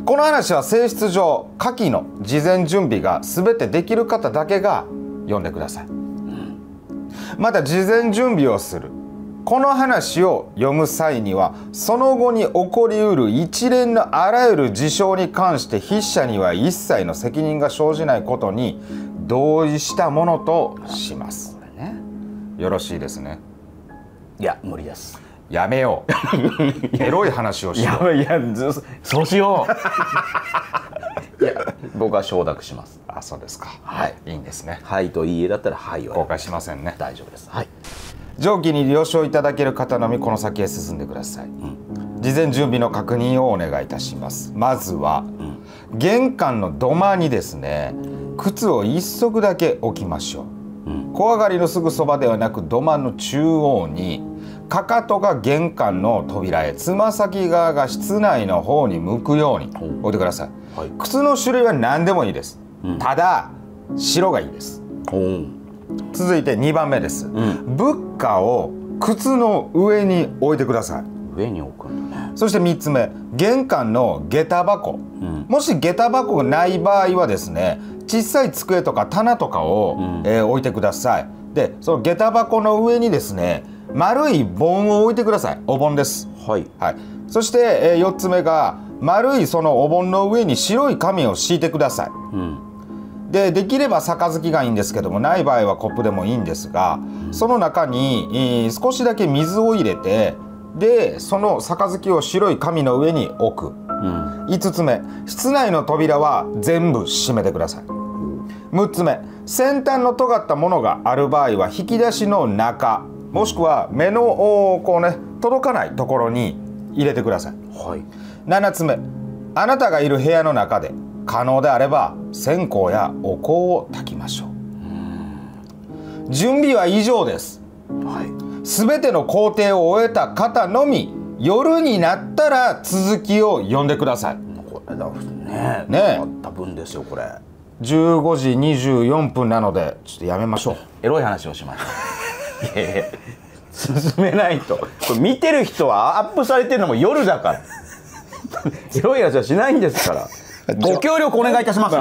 この話は性質上下記の事前準備が全てできる方だけが読んでください。また事前準備をするこの話を読む際にはその後に起こりうる一連のあらゆる事象に関して筆者には一切の責任が生じないことに同意したものとします。これね、よろしいですね。 いや無理です。 やめよう。エロい話をしよう。 いやそうしよう。いや僕は承諾します。 あ、そうですか。 はい、 いいんですね。 はいといいえだったらはいを後悔しませんね。 大丈夫です。はい。 上記に了承いただける方のみこの先へ進んでください。事前準備の確認をお願いいたします。まずは、玄関の土間にですね、靴を一足だけ置きましょう。小上がりのすぐそばではなく土間の中央に、かかとが玄関の扉へ、つま先側が室内の方に向くように置いてください。はい、靴の種類は何でもいいです。ただ白がいいです。続いて2番目です。仏花を靴の上に置いてください。 上に置くんだね。 そして3つ目、玄関の下駄箱、もし下駄箱がない場合はですね、小さい机とか棚とかを、置いてください。でその下駄箱の上にですね、丸い盆を置いてください。お盆です。はい、はい、そして、4つ目が丸いそのお盆の上に白い紙を敷いてください。できれば杯がいいんですけども、ない場合はコップでもいいんですが、その中に、少しだけ水を入れて、でその杯を白い紙の上に置く。5つ目、室内の扉は全部閉めてください。6つ目、先端の尖ったものがある場合は引き出しの中もしくは目のこうね届かないところに入れてください。7つ目、あなたがいる部屋の中で可能であれば線香やお香を焚きましょう。準備は以上です。すべての工程を終えた方のみ夜になったら続きを読んでください。 これだねあった分ですよこれ。 15時24分なのでちょっとやめましょう。 エロい話をしましょう。いやいや進めないと。これ見てる人はアップされてるのも夜だからエロい話はしないんですからご協力お願いいたします。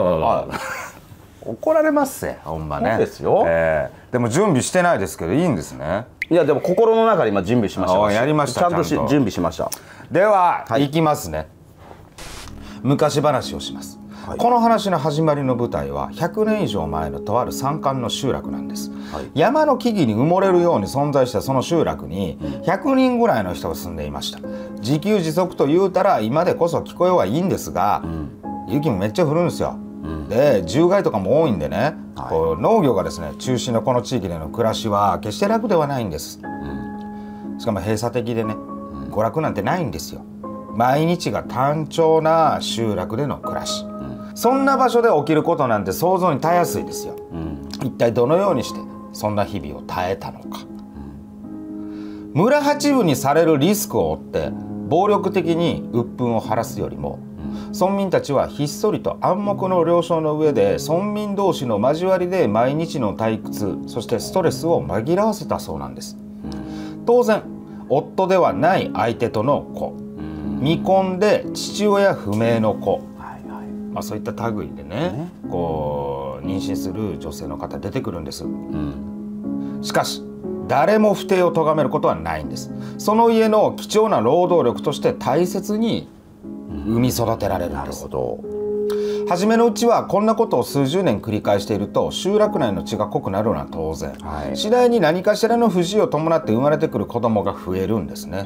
怒られますぜほんまね。 そうですよ。 でも準備してないですけどいいんですね。 いやでも心の中で今準備しました。 やりました。 ちゃんと準備しました。 では、いきますね。昔話をします。この話の始まりの舞台は100年以上前のとある山間の集落なんです。山の木々に埋もれるように存在したその集落に100人ぐらいの人が住んでいました。自給自足と言うたら今でこそ聞こえはいいんですが、雪もめっちゃ降るんですよ。で獣害とかも多いんでね、こう農業がですね中心のこの地域での暮らしは決して楽ではないんです。しかも閉鎖的でね、娯楽なんてないんですよ。毎日が単調な集落での暮らし、そんな場所で起きることなんて想像にたやすいですよ。一体どのようにしてそんな日々を耐えたのか。村八分にされるリスクを負って暴力的に鬱憤を晴らすよりも、村民たちはひっそりと暗黙の了承の上で村民同士の交わりで毎日の退屈そしてストレスを紛らわせたそうなんです。当然夫ではない相手との子、未婚で父親不明の子、そういった類でね、こう妊娠する女性の方出てくるんです。しかし誰も不貞を咎めることはないんです。その家の貴重な労働力として大切に産み育てられるんです。初めのうちはこんなことを数十年繰り返していると集落内の血が濃くなるのは当然、次第に何かしらの不自由を伴って生まれてくる子供が増えるんですね。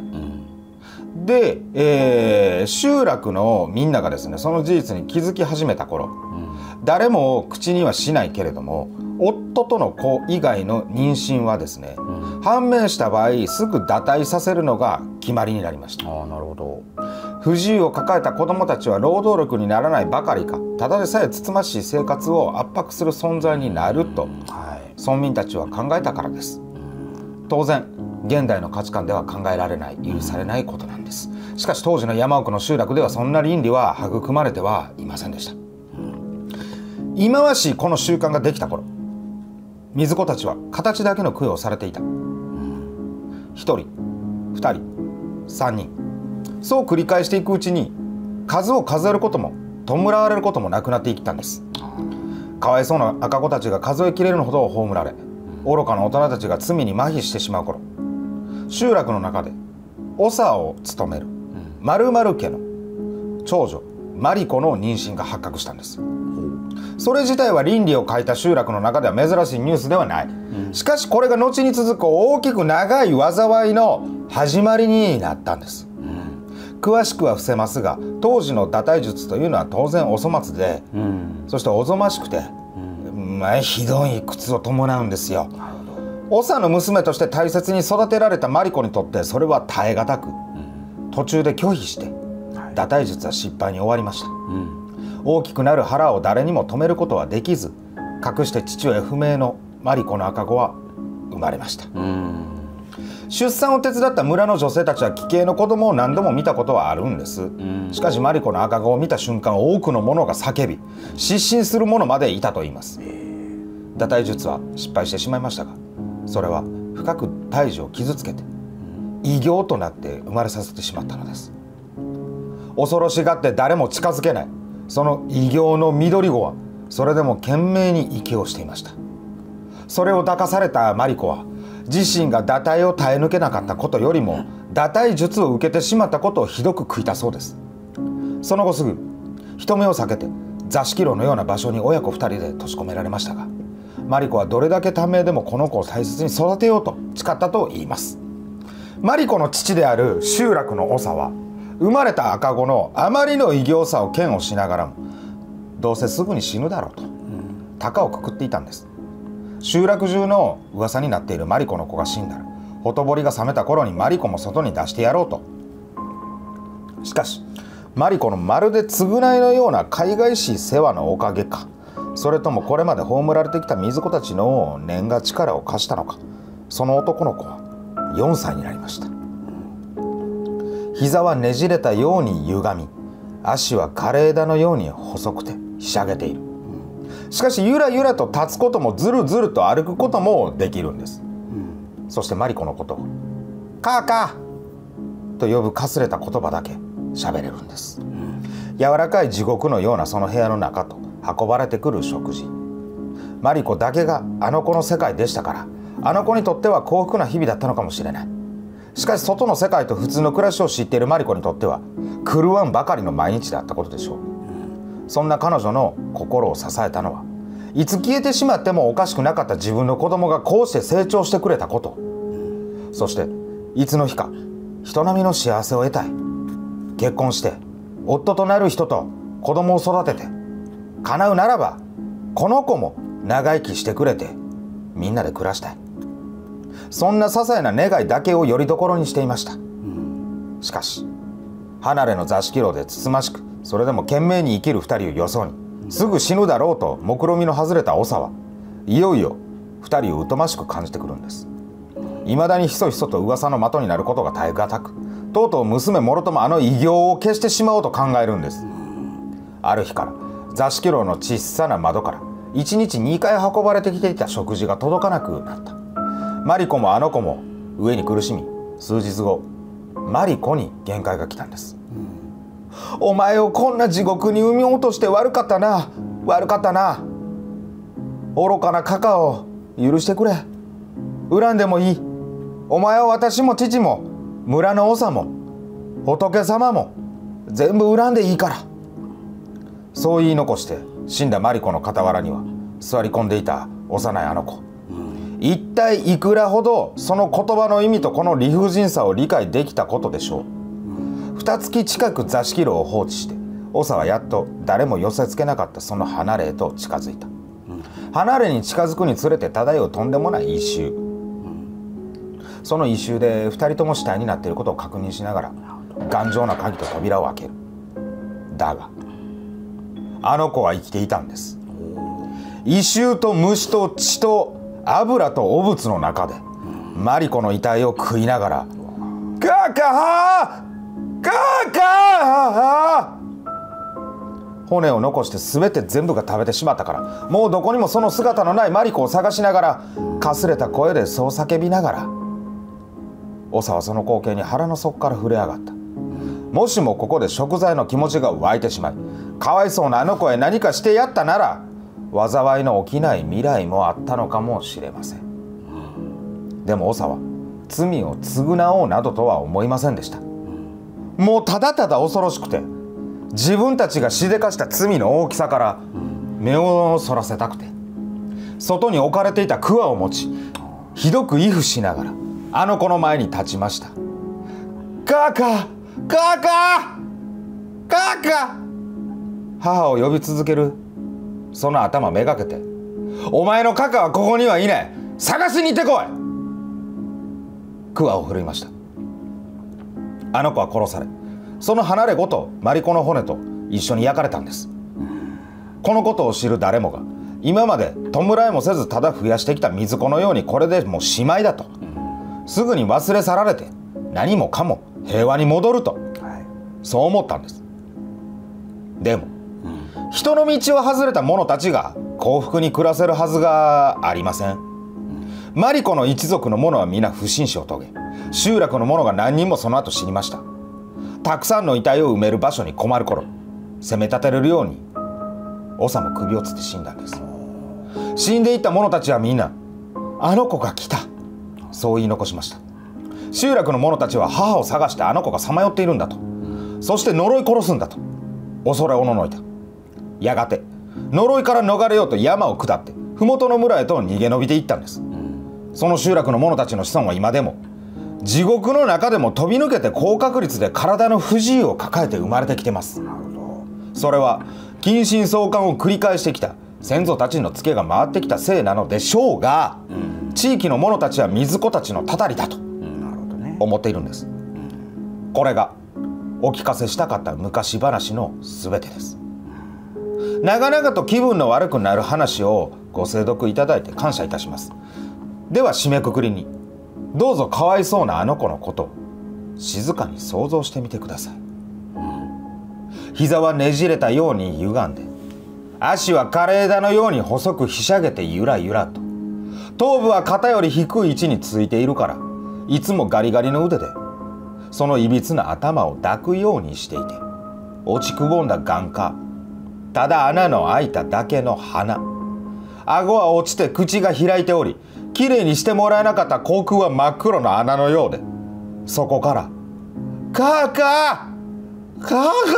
で、集落のみんながですねその事実に気づき始めた頃、誰も口にはしないけれども夫との子以外の妊娠はですね、判明した場合すぐ堕胎させるのが決まりになりました。 なるほど。 不自由を抱えた子どもたちは労働力にならないばかりか、ただでさえつつましい生活を圧迫する存在になると、村民たちは考えたからです。当然現代の価値観では考えられない、許されないことなんです。しかし当時の山奥の集落ではそんな倫理は育まれてはいませんでした。忌まわしいこの習慣ができた頃、水子たちは形だけの供養をされていた。1人2人3人、そう繰り返していくうちに数を数えることも弔われることもなくなっていったんです。かわいそうな赤子たちが数えきれるほど葬られ、愚かな大人たちが罪に麻痺してしまう頃、集落の中で長を務める〇〇家の長女マリコの妊娠が発覚したんです。それ自体は倫理を欠いた集落の中では珍しいニュースではない。しかしこれが後に続く大きく長い災いの始まりになったんです。詳しくは伏せますが、当時の堕胎術というのは当然お粗末で、そしておぞましくて、ひどい苦痛を伴うんですよ。長の娘として大切に育てられたマリコにとってそれは耐え難く、途中で拒否して堕胎術は失敗に終わりました。大きくなる腹を誰にも止めることはできず、隠して父親不明のマリコの赤子は生まれました。出産を手伝った村の女性たちは奇形の子供を何度も見たことはあるんです。しかしマリコの赤子を見た瞬間、多くの者が叫び失神する者までいたといいます。堕胎術は失敗してしまいましたが、それは深く胎児を傷つけて異形となって生まれさせてしまったのです。恐ろしがって誰も近づけないその異形の緑子は、それでも懸命に息をしていました。それを抱かされたマリコは、自身が堕胎を耐え抜けなかったことよりも堕胎術を受けてしまったことをひどく悔いたそうです。その後すぐ人目を避けて座敷牢のような場所に親子2人で閉じ込められましたが、マリコはどれだけ短命でもこの子を大切に育てようと誓ったといいます。マリコの父である集落の長は、生まれた赤子のあまりの異形さを嫌悪しながらも、どうせすぐに死ぬだろうと高をくくっていたんです。集落中の噂になっているマリコの子が死んだら、ほとぼりが冷めた頃にマリコも外に出してやろうと。しかしマリコのまるで償いのような海外しい世話のおかげか、それともこれまで葬られてきた水子たちの念が力を貸したのか、その男の子は4歳になりました。膝はねじれたように歪み、足は枯れ枝のように細くてひしゃげている。しかしゆらゆらと立つこともずるずると歩くこともできるんです。そしてマリコのことをカーカーと呼ぶかすれた言葉だけ喋れるんです。柔らかい地獄のようなその部屋の中と運ばれてくる食事、マリコだけがあの子の世界でしたから、あの子にとっては幸福な日々だったのかもしれない。しかし外の世界と普通の暮らしを知っているマリコにとっては狂わんばかりの毎日であったことでしょう。そんな彼女の心を支えたのは、いつ消えてしまってもおかしくなかった自分の子供がこうして成長してくれたこと、そしていつの日か人並みの幸せを得たい、結婚して夫となる人と子供を育てて、叶うならばこの子も長生きしてくれてみんなで暮らしたい、そんな些細な願いだけをよりどころにしていました。しかし離れの座敷牢でつつましくそれでも懸命に生きる2人をよそに、すぐ死ぬだろうと目論見の外れた長はいよいよ2人を疎ましく感じてくるんです。いまだにひそひそと噂の的になることが耐え難く、とうとう娘もろともあの異形を消してしまおうと考えるんです。ある日から座敷牢の小さな窓から1日2回運ばれてきていた食事が届かなくなった。マリコもあの子も飢えに苦しみ、数日後マリコに限界が来たんです。お前をこんな地獄に産み落として悪かったな、悪かったな。愚かなカカを許してくれ。恨んでもいい。お前は私も父も村の長も仏様も全部恨んでいいから。そう言い残して死んだマリコの傍らには座り込んでいた幼いあの子。一体いくらほどその言葉の意味とこの理不尽さを理解できたことでしょう。2月近く座敷牢を放置して長はやっと誰も寄せつけなかったその離れへと近づいた。離れに近づくにつれて漂うとんでもない異臭、その異臭で2人とも死体になっていることを確認しながら頑丈な鍵と扉を開ける。だがあの子は生きていたんです。異臭と虫と血と油と汚物の中でマリコの遺体を食いながら「カカーカカー」骨を残して全て全部が食べてしまったから、もうどこにもその姿のないマリコを探しながらかすれた声でそう叫びながら、長はその光景に腹の底から震え上がった。 もしもここで贖罪の気持ちが湧いてしまい、かわいそうなあの子へ何かしてやったなら、災いの起きない未来もあったのかもしれません。でも長は罪を償おうなどとは思いませんでした。もうただただ恐ろしくて、自分たちがしでかした罪の大きさから目をそらせたくて、外に置かれていた桑を持ち、ひどく畏怖しながらあの子の前に立ちました。カーカーカーカーカーカー、母を呼び続けるその頭めがけて、お前のカカはここにはいない、探しに行ってこい、桑を振るいました。あの子は殺され、その離れ子とマリコの骨と一緒に焼かれたんです。このことを知る誰もが、今まで弔いもせずただ増やしてきた水子のようにこれでもうしまいだと、すぐに忘れ去られて何もかも平和に戻ると、そう思ったんです。でも、人の道を外れた者たちが幸福に暮らせるはずがありません。マリコの一族の者は皆不審死を遂げ、集落の者が何人もその後死にました。たくさんの遺体を埋める場所に困る頃、責め立てるように長も首をつって死んだんです。死んでいった者たちはみんな、あの子が来た、そう言い残しました。集落の者たちは母を探してあの子がさまよっているんだと、そして呪い殺すんだと恐れおののいた。やがて呪いから逃れようと山を下って麓の村へと逃げ延びていったんです。その集落の者たちの子孫は今でも地獄の中でも飛び抜けて高確率で体の不自由を抱えて生まれてきてます。それは近親相関を繰り返してきた先祖たちのツケが回ってきたせいなのでしょうが、地域の者たちは水子たちのたたりだと思っているんです。これがお聞かせしたかった昔話のすべてです。長々と気分の悪くなる話をご清読いただいて感謝いたします。では締めくくりに、どうぞかわいそうなあの子のことを静かに想像してみてください。膝はねじれたように歪んで、足は枯れ枝のように細くひしゃげてゆらゆらと、頭部は肩より低い位置についているから、いつもガリガリの腕でそのいびつな頭を抱くようにしていて、落ちくぼんだ眼下、ただ穴の開いただけの鼻、顎は落ちて口が開いており、きれいにしてもらえなかった口腔は真っ黒の穴のようで、そこからカーカーカーカー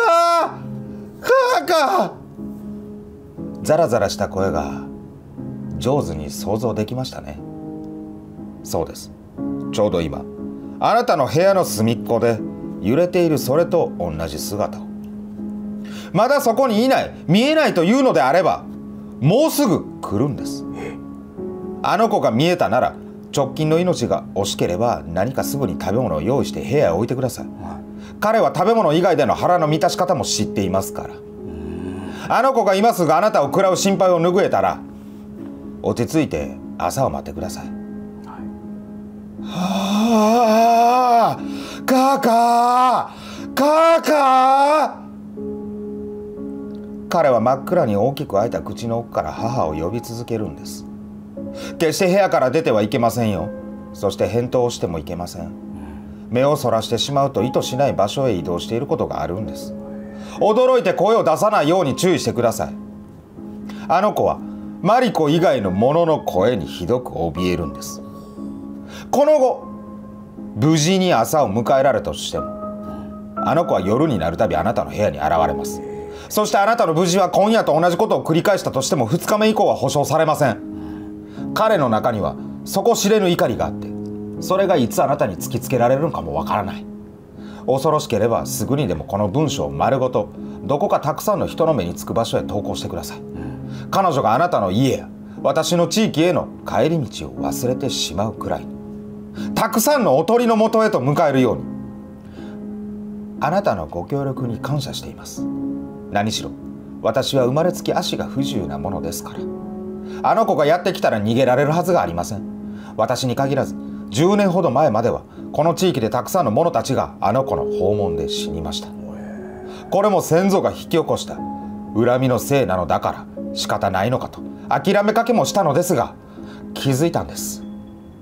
カーカー、ザラザラした声が上手に想像できましたね。そうです、ちょうど今あなたの部屋の隅っこで揺れているそれと同じ姿を、まだそこにいない、見えないというのであれば、もうすぐ来るんです。あの子が見えたなら、直近の命が惜しければ何かすぐに食べ物を用意して部屋へ置いてください。彼は食べ物以外での腹の満たし方も知っていますから。あの子が今すぐあなたを食らう心配を拭えたら、落ち着いて朝を待ってください。はあ、カーカーカーカー。彼は真っ暗に大きく開いた口の奥から母を呼び続けるんです。決して部屋から出てはいけませんよ。そして返答をしてもいけません。目をそらしてしまうと意図しない場所へ移動していることがあるんです。驚いて声を出さないように注意してください。あの子はマリコ以外の者の声にひどく怯えるんです。この後無事に朝を迎えられたとしても、あの子は夜になるたびあなたの部屋に現れます。そしてあなたの無事は今夜と同じことを繰り返したとしても2日目以降は保証されません。彼の中には底知れぬ怒りがあって、それがいつあなたに突きつけられるのかもわからない。恐ろしければすぐにでもこの文章を丸ごとどこかたくさんの人の目につく場所へ投稿してください。彼女があなたの家や私の地域への帰り道を忘れてしまうくらいに、たくさんのおとりのもとへと迎えるように。あなたのご協力に感謝しています。何しろ私は生まれつき足が不自由なものですから。あの子がやってきたら逃げられるはずがありません。私に限らず10年ほど前まではこの地域でたくさんの者たちがあの子の訪問で死にました。これも先祖が引き起こした恨みのせいなのだから仕方ないのかと諦めかけもしたのですが、気づいたんです。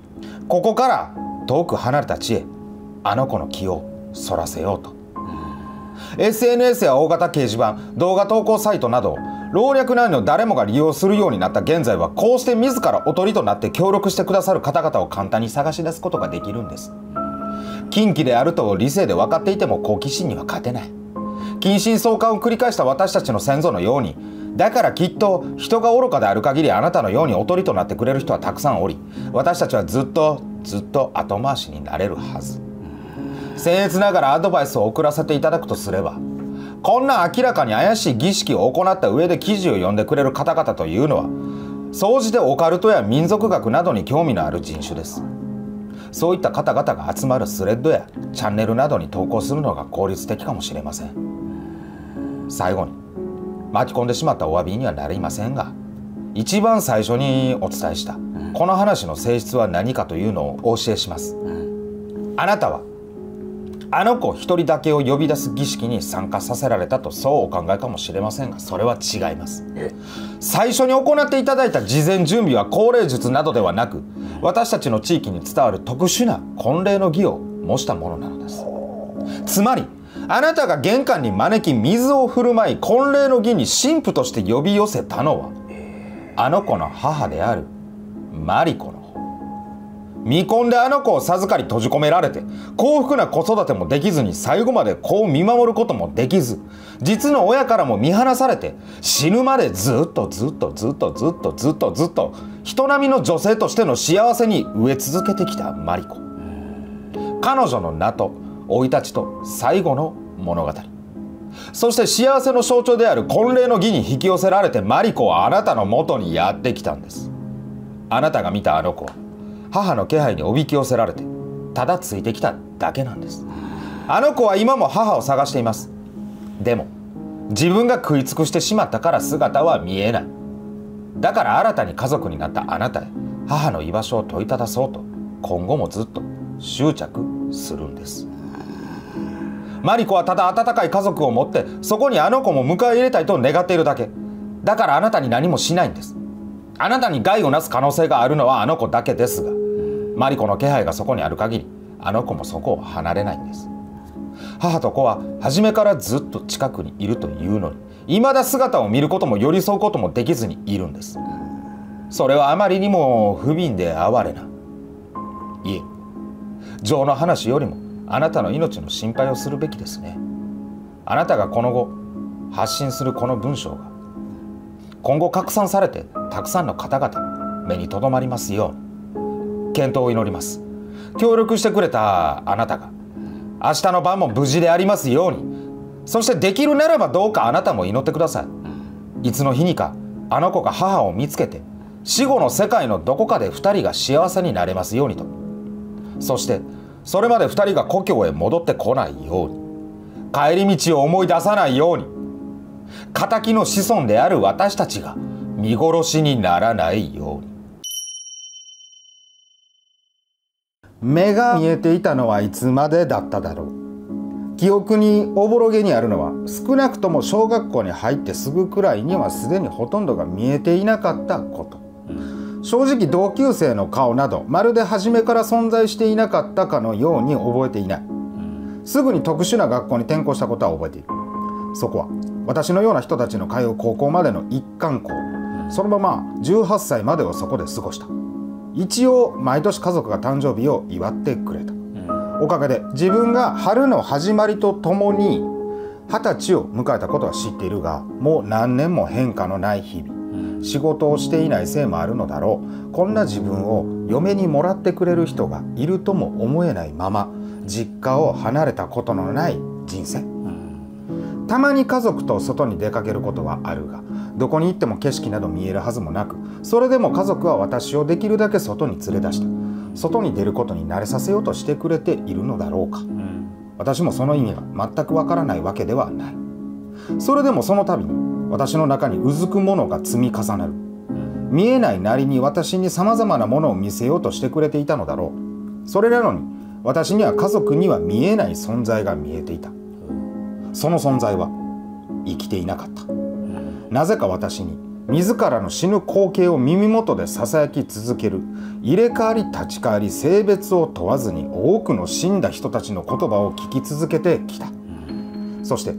ここから遠く離れた地へあの子の気をそらせようと。 SNS や大型掲示板、動画投稿サイトなど老若男女誰もが利用するようになった現在は、こうして自らおとりとなって協力してくださる方々を簡単に探し出すことができるんです。禁忌であると理性で分かっていても好奇心には勝てない。近親相関を繰り返した私たちの先祖のように、だからきっと人が愚かである限り、あなたのようにおとりとなってくれる人はたくさんおり、私たちはずっと後回しになれるはず。僭越ながらアドバイスを送らせていただくとすれば、こんな明らかに怪しい儀式を行った上で記事を読んでくれる方々というのは、総じてオカルトや民族学などに興味のある人種です。そういった方々が集まるスレッドやチャンネルなどに投稿するのが効率的かもしれません。最後に巻き込んでしまったお詫びにはなりませんが、一番最初にお伝えしたこの話の性質は何かというのをお教えします。あなたはあの子一人だけを呼び出す儀式に参加させられたとそうお考えかもしれませんが、それは違います。最初に行っていただいた事前準備は高齢術などではなく、私たちの地域に伝わる特殊な婚礼の儀を模したものなのです。つまりあなたが玄関に招き水を振る舞い、婚礼の儀に神父として呼び寄せたのは、あの子の母であるマリコの方。未婚であの子を授かり閉じ込められて、幸福な子育てもできずに、最後まで子を見守ることもできず、実の親からも見放されて、死ぬまでずっと人並みの女性としての幸せに飢え続けてきたマリコ。彼女の名と生い立ちと最後の物語、そして幸せの象徴である婚礼の儀に引き寄せられて、マリコはあなたの元にやってきたんです。あなたが見たあの子は母の気配におびき寄せられて、ただついてきただけなんです。あの子は今も母を探しています。でも自分が食い尽くしてしまったから姿は見えない。だから新たに家族になったあなたへ母の居場所を問いただそうと、今後もずっと執着するんです。マリコはただ温かい家族を持って、そこにあの子も迎え入れたいと願っているだけ。だからあなたに何もしないんです。あなたに害をなす可能性があるのはあの子だけですが、マリコの気配がそこにある限り、あの子もそこを離れないんです。母と子は初めからずっと近くにいるというのに、未だ姿を見ることも寄り添うこともできずにいるんです。それはあまりにも不憫で哀れな。いえ、情の話よりもあなたの命の心配をするべきですね。あなたがこの後発信するこの文章が今後拡散されて、たくさんの方々の目に留まりますように健闘を祈ります。協力してくれたあなたが明日の晩も無事でありますように。そしてできるならばどうかあなたも祈ってください。いつの日にかあの子が母を見つけて、死後の世界のどこかで2人が幸せになれますようにと。そしてそれまで2人が故郷へ戻ってこないように、帰り道を思い出さないように、仇の子孫である私たちが見殺しにならないように。目が見えていたのはいつまでだっただろう。記憶におぼろげにあるのは、少なくとも小学校に入ってすぐくらいにはすでにほとんどが見えていなかったこと。正直同級生の顔などまるで初めから存在していなかったかのように覚えていない。すぐに特殊な学校に転校したことは覚えている。そこは私のような人たちの通う高校までの一貫校。そのまま18歳までをそこで過ごした。一応毎年家族が誕生日を祝ってくれた。おかげで自分が春の始まりとともに20歳を迎えたことは知っているが、もう何年も変化のない日々。仕事をしていないせいもあるのだろう。こんな自分を嫁にもらってくれる人がいるとも思えないまま、実家を離れたことのない人生。たまに家族と外に出かけることはあるが、どこに行っても景色など見えるはずもなく、それでも家族は私をできるだけ外に連れ出した。外に出ることに慣れさせようとしてくれているのだろうか。私もその意味が全くわからないわけではない。それでもその度に私の中にうずくものが積み重なる。見えないなりに私にさまざまなものを見せようとしてくれていたのだろう。それなのに私には家族には見えない存在が見えていた。その存在は生きていなかった。なぜか私に自らの死ぬ光景を耳元でささやき続ける、入れ替わり立ち替わり性別を問わずに多くの死んだ人たちの言葉を聞き続けてきた。そして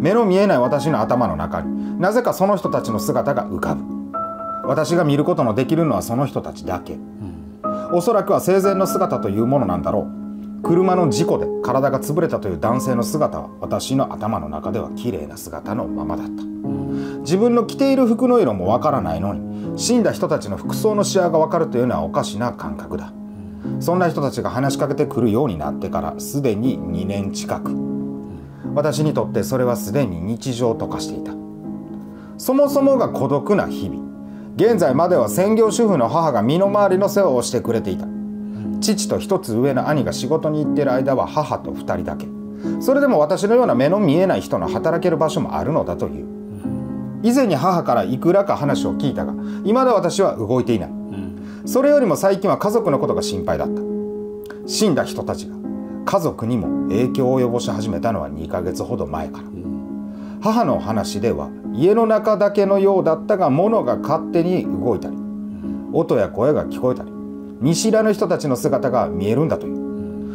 目の見えない私の頭の中になぜかその人たちの姿が浮かぶ。私が見ることのできるのはその人たちだけ。おそらくは生前の姿というものなんだろう。車の事故で体が潰れたという男性の姿は私の頭の中では綺麗な姿のままだった。自分の着ている服の色もわからないのに死んだ人たちの服装のシワがわかるというのはおかしな感覚だ。そんな人たちが話しかけてくるようになってからすでに2年近く。私にとってそれはすでに日常と化していた。そもそもが孤独な日々。現在までは専業主婦の母が身の回りの世話をしてくれていた。父と一つ上の兄が仕事に行っている間は母と2人だけ。それでも私のような目の見えない人の働ける場所もあるのだという。以前に母からいくらか話を聞いたが、未だ私は動いていない。それよりも最近は家族のことが心配だった。死んだ人たちが家族にも影響を及ぼし始めたのは2ヶ月ほど前から。母の話では家の中だけのようだったが、物が勝手に動いたり、音や声が聞こえたり、見知らぬ人たちの姿が見えるんだという。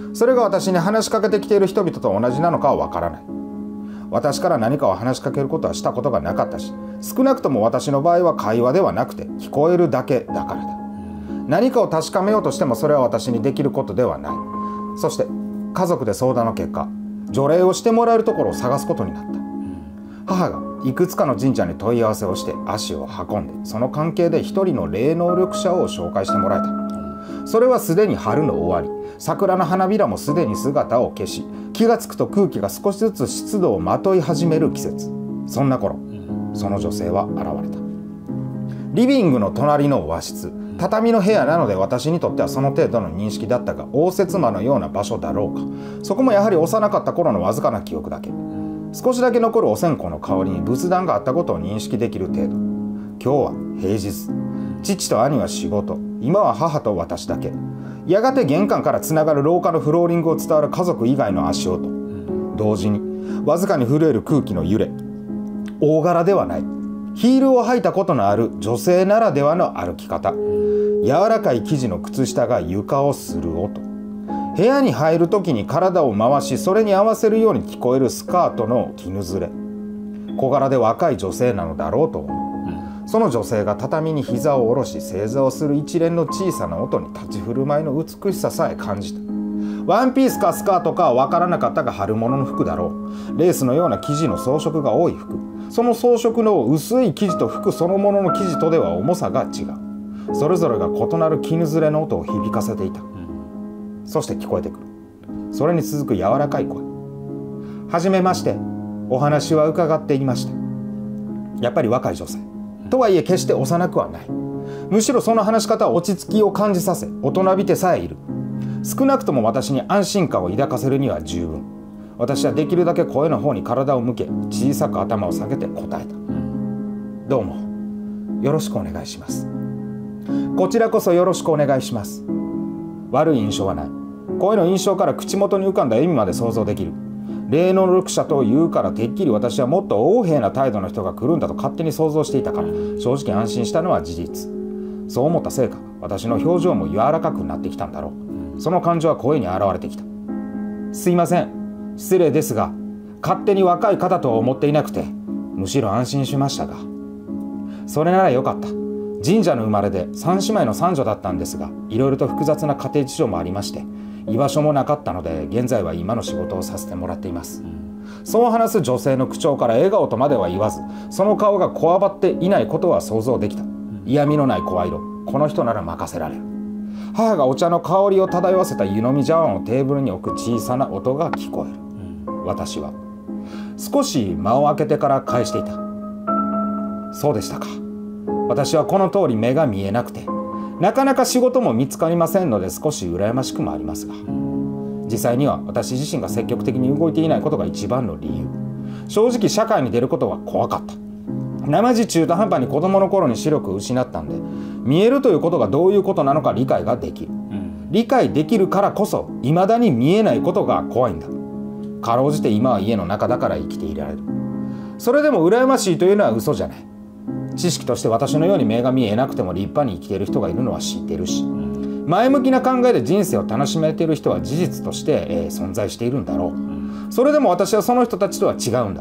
それが私に話しかけてきている人々と同じなのかはわからない。私から何かを話しかけることはしたことがなかったし、少なくとも私の場合は会話ではなくて聞こえるだけだからだ。何かを確かめようとしてもそれは私にできることではない。そして家族で相談の結果、除霊をしてもらえるところを探すことになった。母がいくつかの神社に問い合わせをして足を運んで、その関係で一人の霊能力者を紹介してもらえた。それはすでに春の終わり、桜の花びらもすでに姿を消し、気がつくと空気が少しずつ湿度をまとい始める季節。そんな頃、その女性は現れた。リビングの隣の和室、畳の部屋なので私にとってはその程度の認識だったが、応接間のような場所だろうか。そこもやはり幼かった頃のわずかな記憶だけ。少しだけ残るお線香の香りに仏壇があったことを認識できる程度。今日は平日。父と兄は仕事。今は母と私だけ。やがて玄関からつながる廊下のフローリングを伝わる家族以外の足音。同時にわずかに震える空気の揺れ。大柄ではない。ヒールを履いたことのある女性ならではの歩き方。柔らかい生地の靴下が床をする音。部屋に入るときに体を回し、それに合わせるように聞こえるスカートの絹ずれ。小柄で若い女性なのだろうと思う。その女性が畳に膝を下ろし正座をする一連の小さな音に立ち振る舞いの美しささえ感じた。ワンピースかスカートかは分からなかったが、春物の服だろう。レースのような生地の装飾が多い服。その装飾の薄い生地と服そのものの生地とでは重さが違う。それぞれが異なる絹ずれの音を響かせていた。そして聞こえてくる。それに続く柔らかい声。はじめまして。お話は伺っていました。やっぱり若い女性。とはいえ決して幼くはない。むしろその話し方は落ち着きを感じさせ、大人びてさえいる。少なくとも私に安心感を抱かせるには十分。私はできるだけ声の方に体を向け、小さく頭を下げて答えた。どうもよろしくお願いします。こちらこそよろしくお願いします。悪い印象はない。声の印象から口元に浮かんだ笑みまで想像できる。霊能力者と言うからてっきり私はもっと横柄な態度の人が来るんだと勝手に想像していたから、正直安心したのは事実。そう思ったせいか、私の表情も柔らかくなってきたんだろう。その感情は声に現れてきた。すいません、失礼ですが、勝手に若い方とは思っていなくて、むしろ安心しましたが。それならよかった。神社の生まれで3姉妹の三女だったんですが、いろいろと複雑な家庭事情もありまして、居場所もなかったので、現在は今の仕事をさせてもらっています。そう話す女性の口調から笑顔とまでは言わず、その顔がこわばっていないことは想像できた。嫌味のない声色。この人なら任せられる。母がお茶の香りを漂わせた湯飲み茶碗をテーブルに置く小さな音が聞こえる。私は少し間を空けてから返していた。そうでしたか。私はこの通り目が見えなくて、なかなか仕事も見つかりませんので、少し羨ましくもありますが、実際には私自身が積極的に動いていないことが一番の理由。正直社会に出ることは怖かった。生地中途半端に子供の頃に視力を失ったんで、見えるということがどういうことなのか理解ができる。理解できるからこそ未だに見えないことが怖いんだ。かろうじて今は家の中だから生きていられる。それでも羨ましいというのは嘘じゃない。知識として私のように目が見えなくても立派に生きている人がいるのは知っているし、前向きな考えで人生を楽しめている人は事実として、存在しているんだろう。それでも私はその人たちとは違うんだ。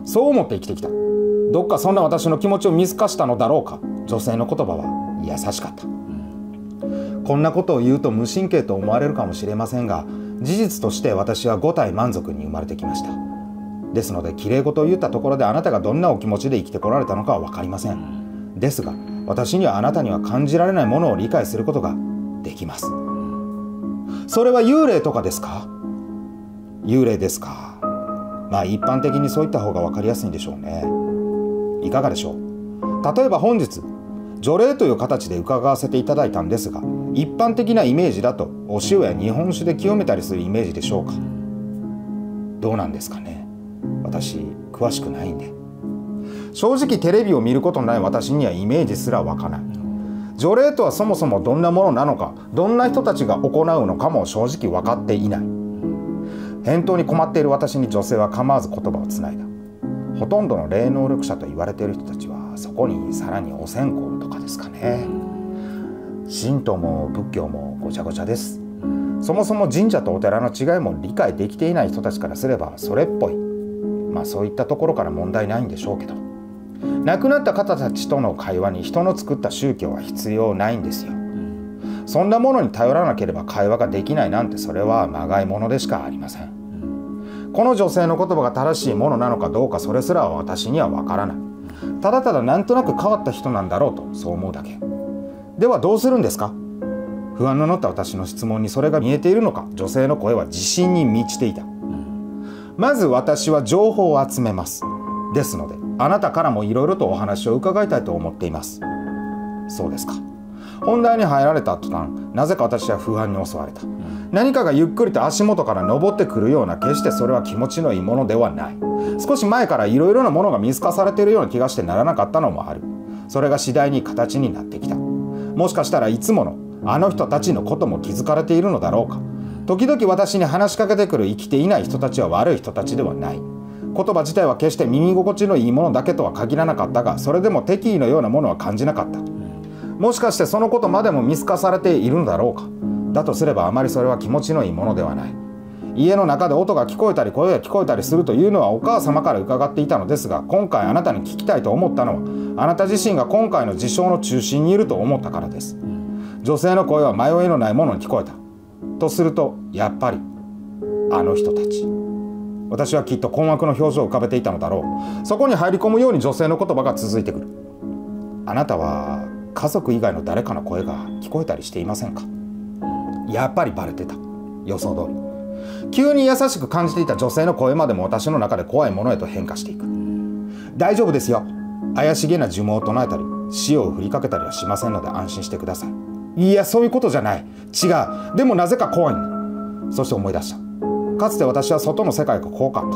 そう思って生きてきた。どっかそんな私の気持ちを見透かしたのだろうか。女性の言葉は優しかった。こんなことを言うと無神経と思われるかもしれませんが、事実として私は五体満足に生まれてきました。ですのできれい事を言ったところであなたがどんなお気持ちで生きてこられたのかは分かりません。ですが私にはあなたには感じられないものを理解することができます。それは幽霊とかですか？幽霊ですか。まあ一般的にそういった方が分かりやすいんでしょうね。いかがでしょう。例えば本日除霊という形で伺わせていただいたんですが、一般的なイメージだとお塩や日本酒で清めたりするイメージでしょうか。どうなんですかね。私詳しくないんで。正直テレビを見ることのない私にはイメージすら湧かない。除霊とはそもそもどんなものなのか、どんな人たちが行うのかも正直分かっていない。返答に困っている私に女性は構わず言葉をつないだ。ほとんどの霊能力者と言われている人たちはそこにさらにお線香とかですかね。神道も仏教もごちゃごちゃです。そもそも神社とお寺の違いも理解できていない人たちからすればそれっぽい。まあそういったところから問題ないんでしょうけど、亡くなった方たちとの会話に人の作った宗教は必要ないんですよ。そんなものに頼らなければ会話ができないなんて、それはまがいものでしかありません。この女性の言葉が正しいものなのかどうか、それすらは私にはわからない。ただただなんとなく変わった人なんだろうとそう思うだけ。ではどうするんですか。不安の乗った私の質問にそれが見えているのか、女性の声は自信に満ちていた。まず私は情報を集めます。ですのであなたからもいろいろとお話を伺いたいと思っています。そうですか。本題に入られた途端、なぜか私は不安に襲われた。何かがゆっくりと足元から登ってくるような、決してそれは気持ちのいいものではない。少し前からいろいろなものが見透かされているような気がしてならなかったのもある。それが次第に形になってきた。もしかしたらいつものあの人たちのことも気づかれているのだろうか。時々私に話しかけてくる生きていない人たちは悪い人たちではない。言葉自体は決して耳心地のいいものだけとは限らなかったが、それでも敵意のようなものは感じなかった。もしかしてそのことまでも見透かされているのだろうか。だとすればあまりそれは気持ちのいいものではない。家の中で音が聞こえたり声が聞こえたりするというのはお母様から伺っていたのですが、今回あなたに聞きたいと思ったのはあなた自身が今回の事象の中心にいると思ったからです。女性の声は迷いのないものに聞こえた。とするとやっぱりあの人たち。私はきっと困惑の表情を浮かべていたのだろう。そこに入り込むように女性の言葉が続いてくる。あなたは家族以外の誰かの声が聞こえたりしていませんか。やっぱりバレてた。予想通り。急に優しく感じていた女性の声までも私の中で怖いものへと変化していく。大丈夫ですよ。怪しげな呪文を唱えたり塩を振りかけたりはしませんので安心してください。いや、そういうことじゃない。違う。でもなぜか怖いんだ。そして思い出した。かつて私は外の世界が怖かった。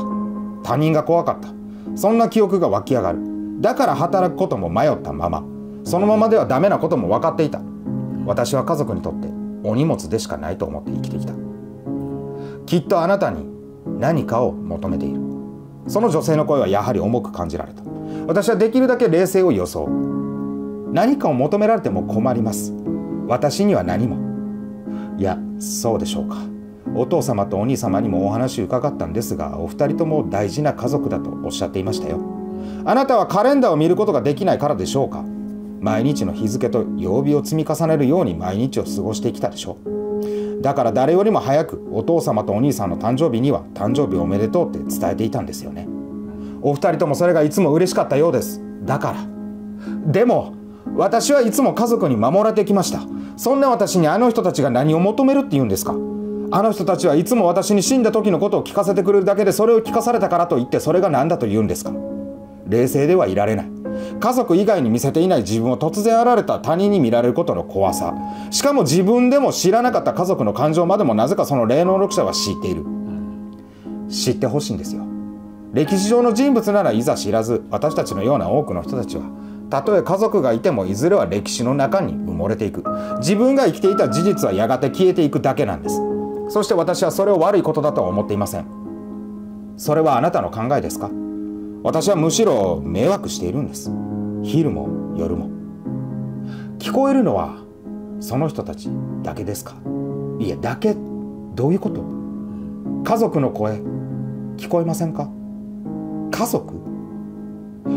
他人が怖かった。そんな記憶が湧き上がる。だから働くことも迷ったまま、そのままではダメなことも分かっていた。私は家族にとってお荷物でしかないと思って生きてきた。きっとあなたに何かを求めている。その女性の声はやはり重く感じられた。私はできるだけ冷静を装う。何かを求められても困ります。私には何も。いや、そうでしょうか。お父様とお兄様にもお話を伺ったんですが、お二人とも大事な家族だとおっしゃっていましたよ。あなたはカレンダーを見ることができないからでしょうか。毎日の日付と曜日を積み重ねるように毎日を過ごしてきたでしょう。だから誰よりも早くお父様とお兄さんの誕生日には誕生日おめでとうって伝えていたんですよね。お二人ともそれがいつも嬉しかったようです。だからでも私はいつも家族に守られてきました。そんな私にあの人たちが何を求めるって言うんですか。あの人たちはいつも私に死んだ時のことを聞かせてくれるだけで、それを聞かされたからといってそれが何だと言うんですか。冷静ではいられない。家族以外に見せていない自分を突然現れた他人に見られることの怖さ、しかも自分でも知らなかった家族の感情までもなぜかその霊能力者は知っている。知ってほしいんですよ。歴史上の人物ならいざ知らず、私たちのような多くの人たちはたとえ家族がいてもいずれは歴史の中に埋もれていく。自分が生きていた事実はやがて消えていくだけなんです。そして私はそれを悪いことだとは思っていません。それはあなたの考えですか。私はむしろ迷惑しているんです。昼も夜も。聞こえるのはその人たちだけですか。いや、だけどういうこと。家族の声聞こえませんか。家族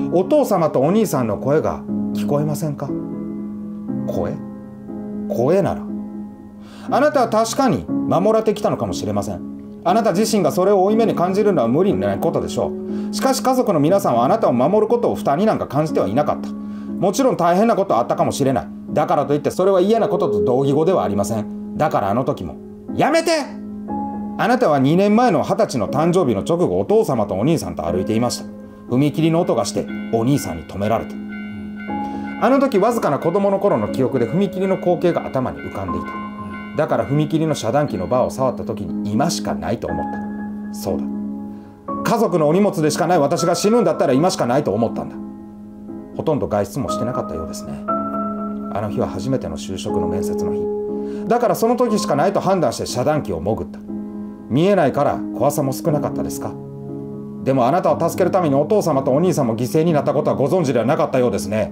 お父様とお兄さんの声が聞こえませんか？声ならあなたは確かに守られてきたのかもしれません。あなた自身がそれを負い目に感じるのは無理ないことでしょう。しかし家族の皆さんはあなたを守ることを負担になんか感じてはいなかった。もちろん大変なことはあったかもしれない。だからといってそれは嫌なことと同義語ではありません。だからあの時もやめて。あなたは2年前の20歳の誕生日の直後、お父様とお兄さんと歩いていました。踏切の音がしてお兄さんに止められた。あの時わずかな子供の頃の記憶で踏切の光景が頭に浮かんでいた。だから踏切の遮断機のバーを触った時に今しかないと思った。そうだ、家族のお荷物でしかない私が死ぬんだったら今しかないと思ったんだ。ほとんど外出もしてなかったようですね。あの日は初めての就職の面接の日だから、その時しかないと判断して遮断機を潜った。見えないから怖さも少なかったですか？でもあなたを助けるためにお父様とお兄さんも犠牲になったことはご存知ではなかったようですね。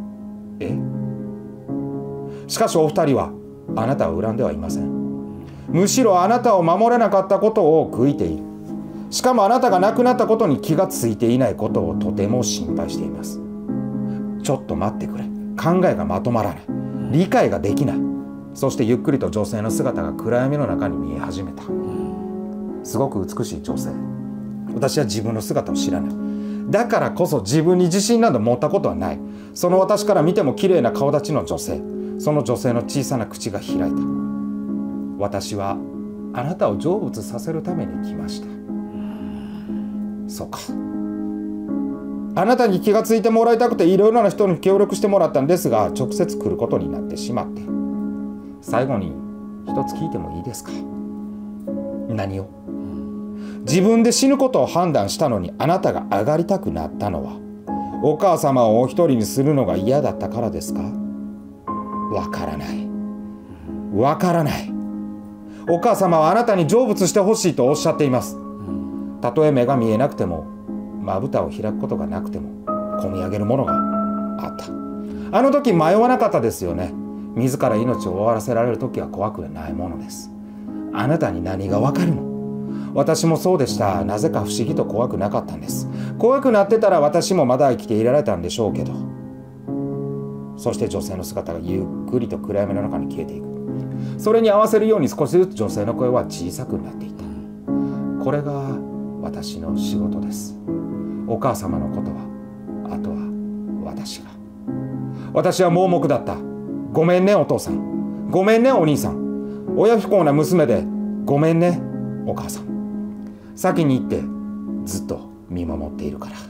しかしお二人はあなたを恨んではいません。むしろあなたを守れなかったことを悔いている。しかもあなたが亡くなったことに気がついていないことをとても心配しています。ちょっと待ってくれ。考えがまとまらない。理解ができない。そしてゆっくりと女性の姿が暗闇の中に見え始めた。すごく美しい女性。私は自分の姿を知らない。だからこそ自分に自信など持ったことはない。その私から見ても綺麗な顔立ちの女性。その女性の小さな口が開いた。私はあなたを成仏させるために来ました。そうか。あなたに気がついてもらいたくていろいろな人に協力してもらったんですが、直接来ることになってしまって。最後に一つ聞いてもいいですか？何を？自分で死ぬことを判断したのにあなたが上がりたくなったのはお母様をお一人にするのが嫌だったからですか？わからない。わからない。お母様はあなたに成仏してほしいとおっしゃっています。たとえ目が見えなくても、まぶたを開くことがなくても込み上げるものがあった。あの時迷わなかったですよね。自ら命を終わらせられる時は怖くないものです。あなたに何がわかるの？私もそうでした。なぜか不思議と怖くなかったんです。怖くなってたら私もまだ生きていられたんでしょうけど。そして女性の姿がゆっくりと暗闇の中に消えていく。それに合わせるように少しずつ女性の声は小さくなっていった。これが私の仕事です。お母様のことはあとは私が。私は盲目だった。ごめんねお父さん。ごめんねお兄さん。親不孝な娘でごめんねお母さん。先に行ってずっと見守っているから。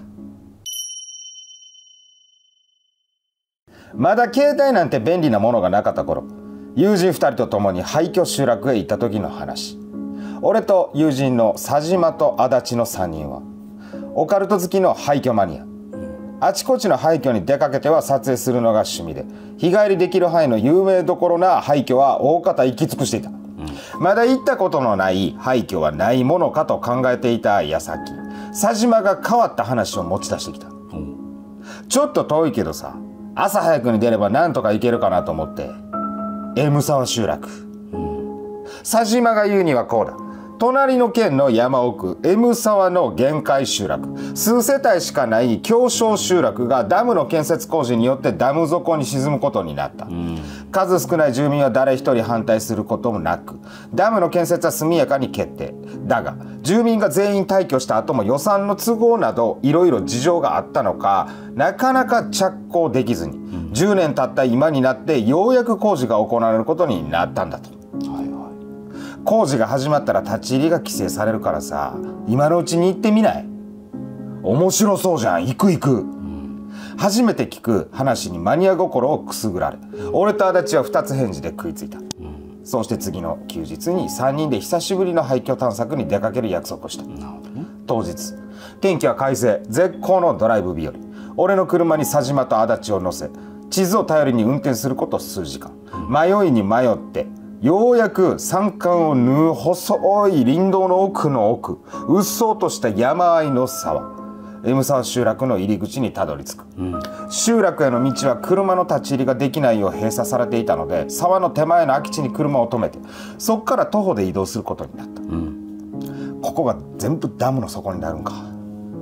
まだ携帯なんて便利なものがなかった頃、友人2人と共に廃墟集落へ行った時の話。俺と友人の佐島と足立の3人はオカルト好きの廃墟マニア。あちこちの廃墟に出かけては撮影するのが趣味で、日帰りできる範囲の有名どころな廃墟は大方行き尽くしていた。まだ行ったことのない廃墟はないものかと考えていた矢先、佐島が変わった話を持ち出してきた。ちょっと遠いけどさ、朝早くに出ればなんとか行けるかなと思って。M沢集落。佐島が言うにはこうだ。隣の県の山奥 M 沢の限界集落、数世帯しかない狭小集落がダムの建設工事によってダム底に沈むことになった。数少ない住民は誰一人反対することもなく、ダムの建設は速やかに決定。だが住民が全員退去した後も予算の都合などいろいろ事情があったのか、なかなか着工できずに、10年経った今になってようやく工事が行われることになったんだと。工事が始まったら立ち入りが規制されるからさ、今のうちに行ってみない？面白そうじゃん。行く行く。初めて聞く話にマニア心をくすぐられ、俺と足立は2つ返事で食いついた。そして次の休日に3人で久しぶりの廃墟探索に出かける約束をした。当日天気は快晴、絶好のドライブ日和。俺の車に佐島と足立を乗せ、地図を頼りに運転すること数時間。迷いに迷ってようやく山間を縫う細い林道の奥の奥、うっそうとした山あいの沢、M沢集落の入り口にたどり着く。集落への道は車の立ち入りができないよう閉鎖されていたので、沢の手前の空き地に車を止めて、そこから徒歩で移動することになった。ここが全部ダムの底になるんか。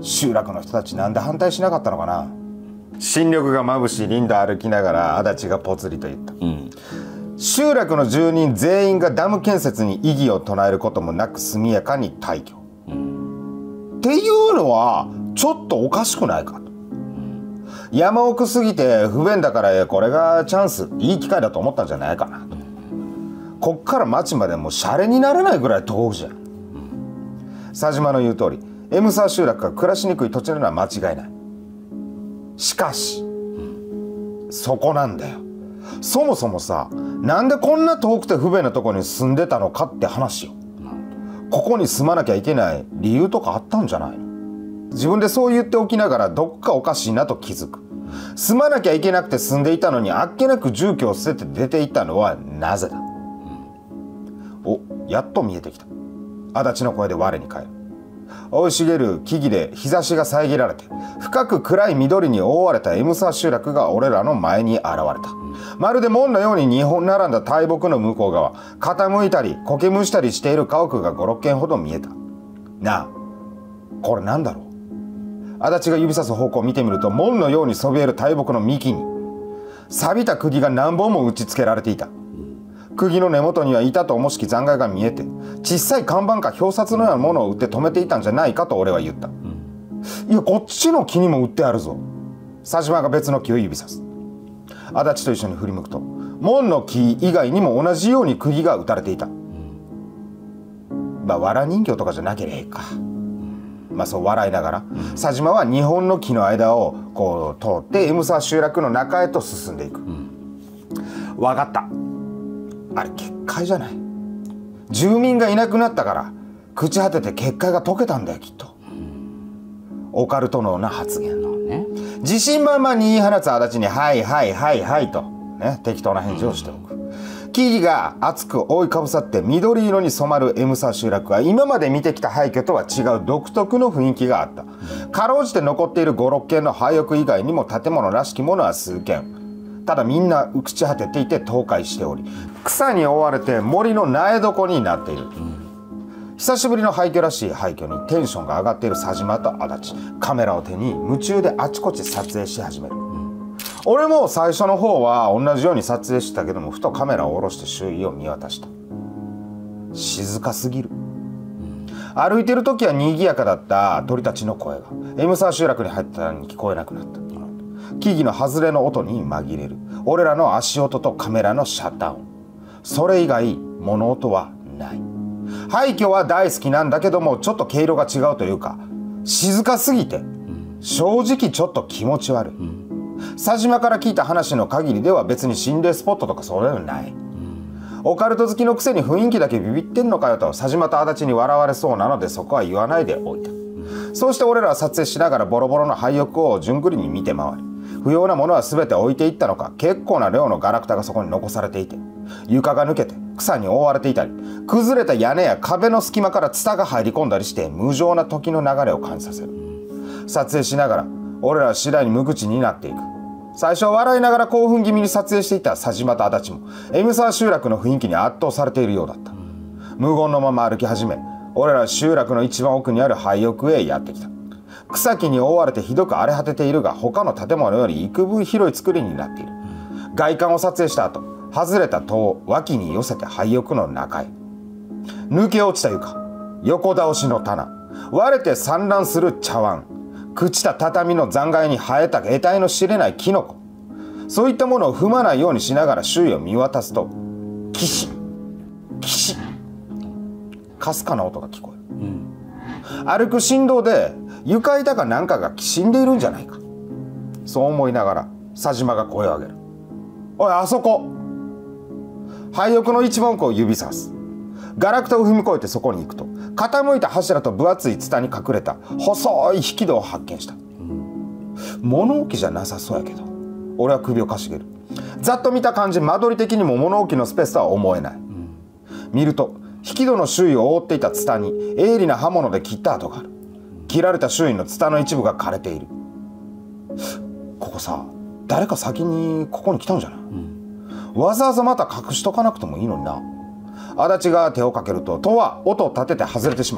集落の人たちなんで反対しなかったのかな。新緑が眩しい林道歩きながら足立がぽつりと言った、集落の住人全員がダム建設に異議を唱えることもなく速やかに退去、っていうのはちょっとおかしくないかと。山奥すぎて不便だからこれがチャンス、いい機会だと思ったんじゃないかなと。こっから町までもうシャレにならないぐらい遠くじゃん。佐島の言う通りエムサー集落が暮らしにくい土地なのは間違いない。しかし、そこなんだよ。そもそもさ、なんでこんな遠くて不便なとこに住んでたのかって話よ。ここに住まなきゃいけない理由とかあったんじゃないの。自分でそう言っておきながらどっかおかしいなと気づく。住まなきゃいけなくて住んでいたのにあっけなく住居を捨てて出ていったのはなぜだ。お、やっと見えてきた。足立の声で我に返る。生い茂る木々で日差しが遮られて深く暗い緑に覆われたエムサー集落が俺らの前に現れた。まるで門のように2本並んだ大木の向こう側、傾いたり苔むしたりしている家屋が5、6軒ほど見えた。なあ、これなんだろう。足立が指さす方向を見てみると、門のようにそびえる大木の幹に錆びた釘が何本も打ち付けられていた。釘の根元には板と重しき残骸が見えて、小さい看板か表札のようなものを打って止めていたんじゃないかと俺は言った、いやこっちの木にも打ってあるぞ。佐島が別の木を指さす。足立と一緒に振り向くと、門の木以外にも同じように釘が打たれていた。まあ藁人形とかじゃなければいいか。まあそう笑いながら、佐島は2本の木の間をこう通ってエムサー集落の中へと進んでいく。わかった。あれ結界じゃない。住民がいなくなったから朽ち果てて結界が解けたんだよきっと。オカルト脳な発言のね。自信満々に言い放つ足立にはいはいはいはいとね、適当な返事をしておく。木々が厚く覆いかぶさって緑色に染まるエムサー集落は今まで見てきた廃墟とは違う独特の雰囲気があった。かろうじて残っている5、6軒の廃屋以外にも建物らしきものは数軒。ただみんな朽ち果てていて倒壊しており、草に覆われて森の苗床になっている。久しぶりの廃墟らしい廃墟にテンションが上がっている佐島と足立、カメラを手に夢中であちこち撮影し始める。俺も最初の方は同じように撮影してたけども、ふとカメラを下ろして周囲を見渡した。静かすぎる。歩いてる時は賑やかだった鳥たちの声がエムサー集落に入ったのに聞こえなくなった。木々の外れの音に紛れる俺らの足音とカメラのシャッター音、それ以外物音はない。廃墟は大好きなんだけども、ちょっと毛色が違うというか静かすぎて正直ちょっと気持ち悪い。佐島から聞いた話の限りでは別に心霊スポットとかそういうのない。オカルト好きのくせに雰囲気だけビビってんのかよと佐島と足立に笑われそうなので、そこは言わないでおいた。そうして俺らは撮影しながらボロボロの廃屋を順繰りに見て回り、不要なものは全て置いていったのか、結構な量のガラクタがそこに残されていて、床が抜けて草に覆われていたり、崩れた屋根や壁の隙間からツタが入り込んだりして無情な時の流れを感じさせる。撮影しながら俺らは次第に無口になっていく。最初は笑いながら興奮気味に撮影していた佐島と足立もエムサー集落の雰囲気に圧倒されているようだった。無言のまま歩き始め、俺らは集落の一番奥にある廃屋へやってきた。草木に覆われてひどく荒れ果てているが、他の建物より幾分広い作りになっている。外観を撮影した後、外れた戸を脇に寄せて廃屋の中へ。抜け落ちた床、横倒しの棚、割れて散乱する茶碗、朽ちた畳の残骸に生えた得体の知れないキノコ、そういったものを踏まないようにしながら周囲を見渡すと、キシッキシッかすかな音が聞こえる。歩く振動で床板かなんかがきしんでいるんじゃないか、そう思いながら佐島が声を上げる。おいあそこ。廃屋の一番奥を指さす。ガラクタを踏み越えてそこに行くと、傾いた柱と分厚いツタに隠れた細い引き戸を発見した。物置じゃなさそうやけど、俺は首をかしげる。ざっと見た感じ間取り的にも物置のスペースとは思えない。見ると引き戸の周囲を覆っていたツタに鋭利な刃物で切った跡がある。切られた周囲のツタの一部が枯れている。ここさ、誰か先にここに来たんじゃない？わざわざまた隠しとかなくてもいいのにな。足立が手をかけると戸は音を立てて外れてしまった。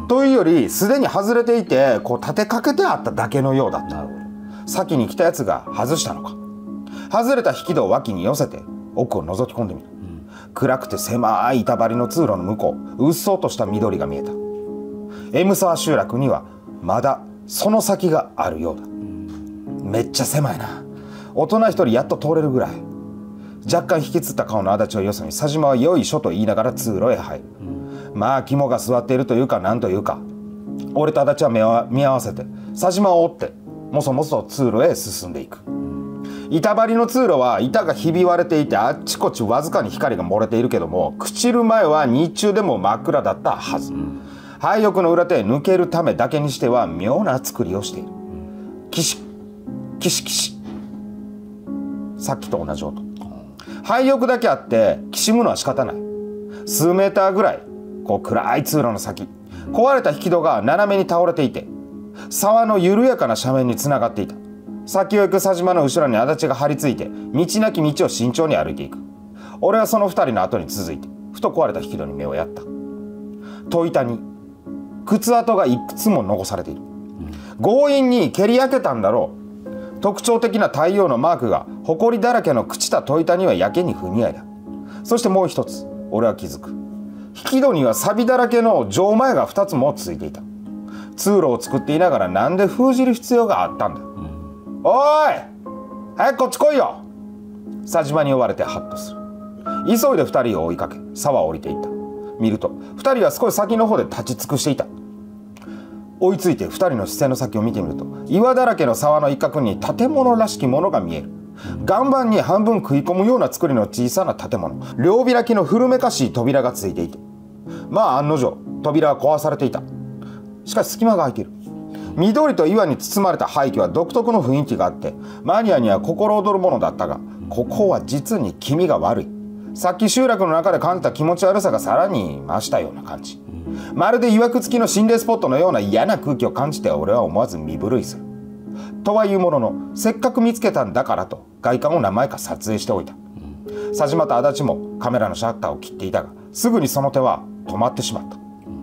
というよりすでに外れていてこう立てかけてあっただけのようだった。先に来たやつが外したのか。外れた引き戸を脇に寄せて奥を覗き込んでみる。暗くて狭い板張りの通路の向こう、うっそうとした緑が見えた。M沢集落にはまだその先があるようだ。めっちゃ狭いな。大人一人やっと通れるぐらい。若干引きつった顔の足立をよそに佐島はよいしょと言いながら通路へ入る。まあ肝が据わっているというか何というか、俺と足立は目を見合わせて佐島を追ってもそもそ通路へ進んでいく。板張りの通路は板がひび割れていてあっちこっちわずかに光が漏れているけども、朽ちる前は日中でも真っ暗だったはず。廃屋の裏手へ抜けるためだけにしては妙な作りをしている。キシキシキシ、さっきと同じ音。廃屋だけあってきしむのは仕方ない。数メーターぐらいこう暗い通路の先、壊れた引き戸が斜めに倒れていて沢の緩やかな斜面につながっていた。先を行く佐島の後ろに足立が張り付いて道なき道を慎重に歩いていく。俺はその二人の後に続いてふと壊れた引き戸に目をやった。戸板に靴跡がいくつも残されている。強引に蹴り開けたんだろう。特徴的な太陽のマークが埃だらけの朽ちた戸板にはやけに不似合いだ。そしてもう一つ俺は気づく。引き戸には錆だらけの錠前が2つもついていた。通路を作っていながらなんで封じる必要があったんだ。おい早くこっち来いよ。佐島に呼ばれてハッとする。急いで2人を追いかけ沢を降りていった。見ると2人は少し先の方で立ち尽くしていた。追いついて2人の視線の先を見てみると岩だらけの沢の一角に建物らしきものが見える。岩盤に半分食い込むような作りの小さな建物、両開きの古めかしい扉がついていて、まあ案の定扉は壊されていた。しかし隙間が空いている。緑と岩に包まれた廃墟は独特の雰囲気があってマニアには心躍るものだったが、ここは実に気味が悪い。さっき集落の中で感じた気持ち悪さがさらに増したような感じ。まるでいわくつきの心霊スポットのような嫌な空気を感じて俺は思わず身震いする。とはいうもののせっかく見つけたんだからと外観を何枚か撮影しておいた。佐島と足立もカメラのシャッターを切っていたがすぐにその手は止まってしまった。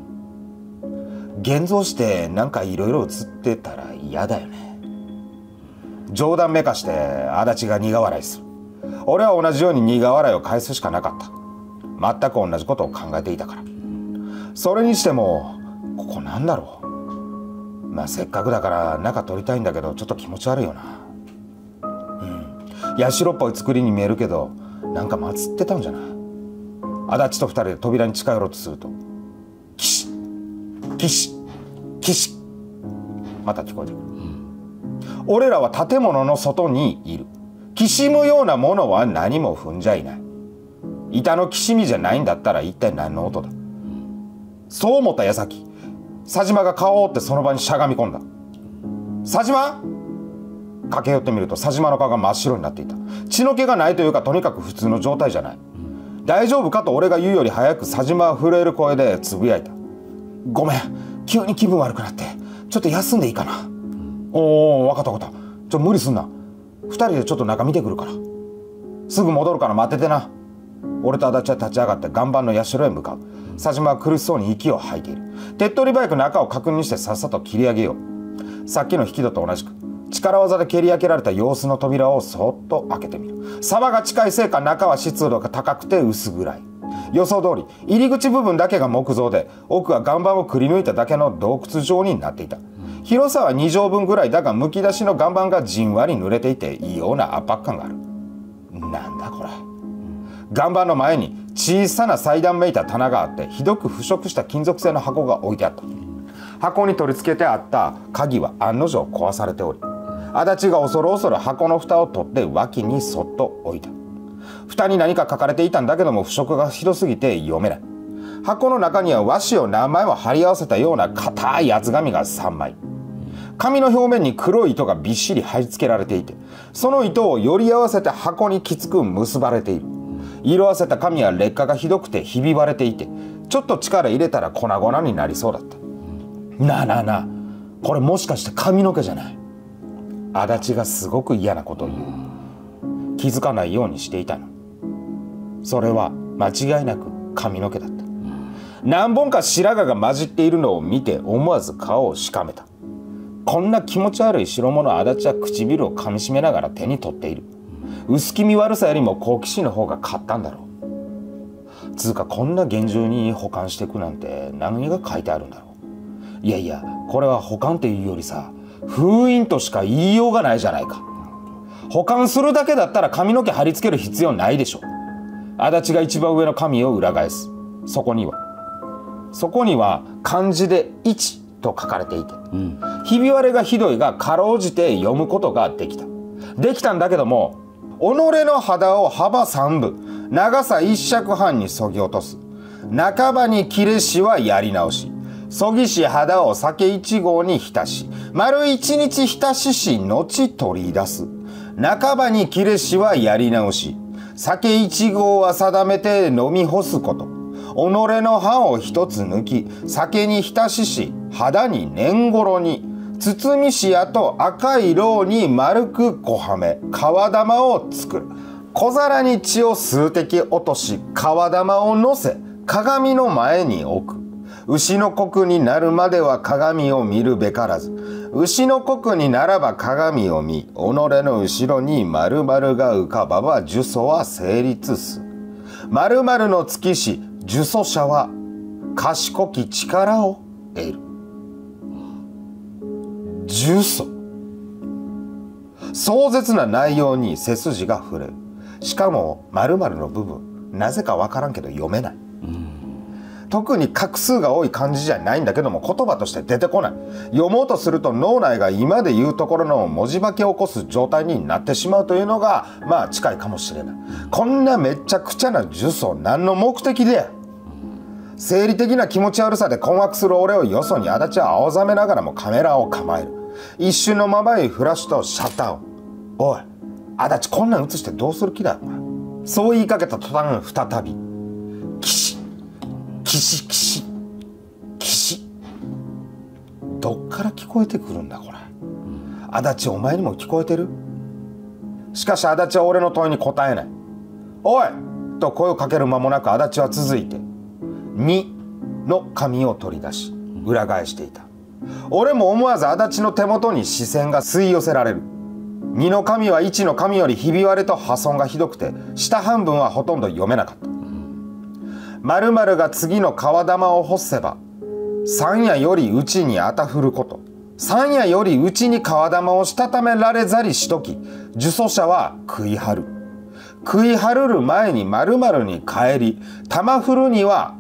現像してなんかいろいろ映ってたら嫌だよね。冗談めかして足立が苦笑いする。俺は同じように苦笑いを返すしかなかった。全く同じことを考えていたから。それにしてもここなんだろう。まあせっかくだから中撮りたいんだけどちょっと気持ち悪いよな。社っぽい作りに見えるけどなんか祀ってたんじゃない。足立と二人で扉に近寄ろうとするとキシッキシッキシッまた聞こえてくる。俺らは建物の外にいる。きしむようなものは何も踏んじゃいない。板のきしみじゃないんだったら一体何の音だ。そう思った矢先佐島が顔を折ってその場にしゃがみ込んだ。佐島？駆け寄ってみると佐島の顔が真っ白になっていた。血の気がないというかとにかく普通の状態じゃない。大丈夫かと俺が言うより早く佐島は震える声でつぶやいた。ごめん急に気分悪くなってちょっと休んでいいかな。おお分かった分かった。無理すんな。2人でちょっと中見てくるからすぐ戻るから待っててな。俺と足立は立ち上がって岩盤の社へ向かう。佐島は苦しそうに息を吐いている。手っ取り早く中を確認してさっさと切り上げよう。さっきの引き戸と同じく力技で蹴り開けられた様子の扉をそっと開けてみる。沢が近いせいか中は湿度が高くて薄暗い。予想通り入り口部分だけが木造で奥は岩盤をくり抜いただけの洞窟状になっていた。広さは2畳分ぐらいだがむき出しの岩盤がじんわり濡れていて異様な圧迫感がある。なんだこれ。岩盤の前に小さな祭壇めいた棚があってひどく腐食した金属製の箱が置いてあった。箱に取り付けてあった鍵は案の定壊されており足立が恐る恐る箱の蓋を取って脇にそっと置いた。蓋に何か書かれていたんだけども腐食がひどすぎて読めない。箱の中には和紙を何枚も貼り合わせたような硬い厚紙が3枚。紙の表面に黒い糸がびっしり貼り付けられていてその糸をより合わせて箱にきつく結ばれている。色あせた紙は劣化がひどくてひび割れていてちょっと力入れたら粉々になりそうだった。なあなあなあこれもしかして髪の毛じゃない。足立がすごく嫌なことを言う。気づかないようにしていたの。それは間違いなく髪の毛だった。 何本か白髪が混じっているのを見て思わず顔をしかめた。こんな気持ち悪い白物足立は唇を噛みしめながら手に取っている。薄気味悪さよりも好奇心の方が勝ったんだろう。つうかこんな厳重に保管していくなんて何が書いてあるんだろう。いやいや、これは保管っていうよりさ、封印としか言いようがないじゃないか。保管するだけだったら髪の毛貼り付ける必要ないでしょ。足立が一番上の紙を裏返す。そこには漢字で一と書かれていて、ひび割れがひどいがかろうじて読むことができたんだけども、己の肌を幅3分長さ1尺半にそぎ落とす。半ばに切れしはやり直し、そぎし肌を酒1合に浸し、丸1日浸しし後取り出す。半ばに切れしはやり直し、酒1合は定めて飲み干すこと。己の歯を一つ抜き、酒に浸し肌に年頃に、包みしやと赤いろうに丸く小はめ、皮玉を作る。小皿に血を数滴落とし、皮玉を乗せ、鏡の前に置く。牛の刻になるまでは鏡を見るべからず、牛の刻にならば鏡を見、己の後ろに〇〇が浮かばば呪詛は成立す。〇〇の月し、呪詛者は賢き力を得る。呪詛。壮絶な内容に背筋が触れる。しかも〇〇の部分、なぜかわからんけど読めない。特に画数が多い漢字じゃないんだけども、言葉として出てこない。読もうとすると脳内が今で言うところの文字化けを起こす状態になってしまうというのがまあ近いかもしれない。こんなめちゃくちゃな呪詛、何の目的で？生理的な気持ち悪さで困惑する俺をよそに足立は青ざめながらもカメラを構える。一瞬のままにフラッシュとシャッターを。おい、足立こんなん映してどうする気だよお前。そう言いかけた途端再びキシキシキシキシ。どっから聞こえてくるんだこれ。足立お前にも聞こえてる？しかし足立は俺の問いに答えない。おいと声をかける間もなく足立は続いて2の紙を取り出し裏返していた。俺も思わず足立の手元に視線が吸い寄せられる。2の紙は1の紙よりひび割れと破損がひどくて、下半分はほとんど読めなかった。〇〇が次の皮玉を干せば、山野より内にあたふること。山野より内に皮玉をしたためられざりしとき、呪詛者は食い張る。食い張るる前に〇〇に帰り、玉振るには、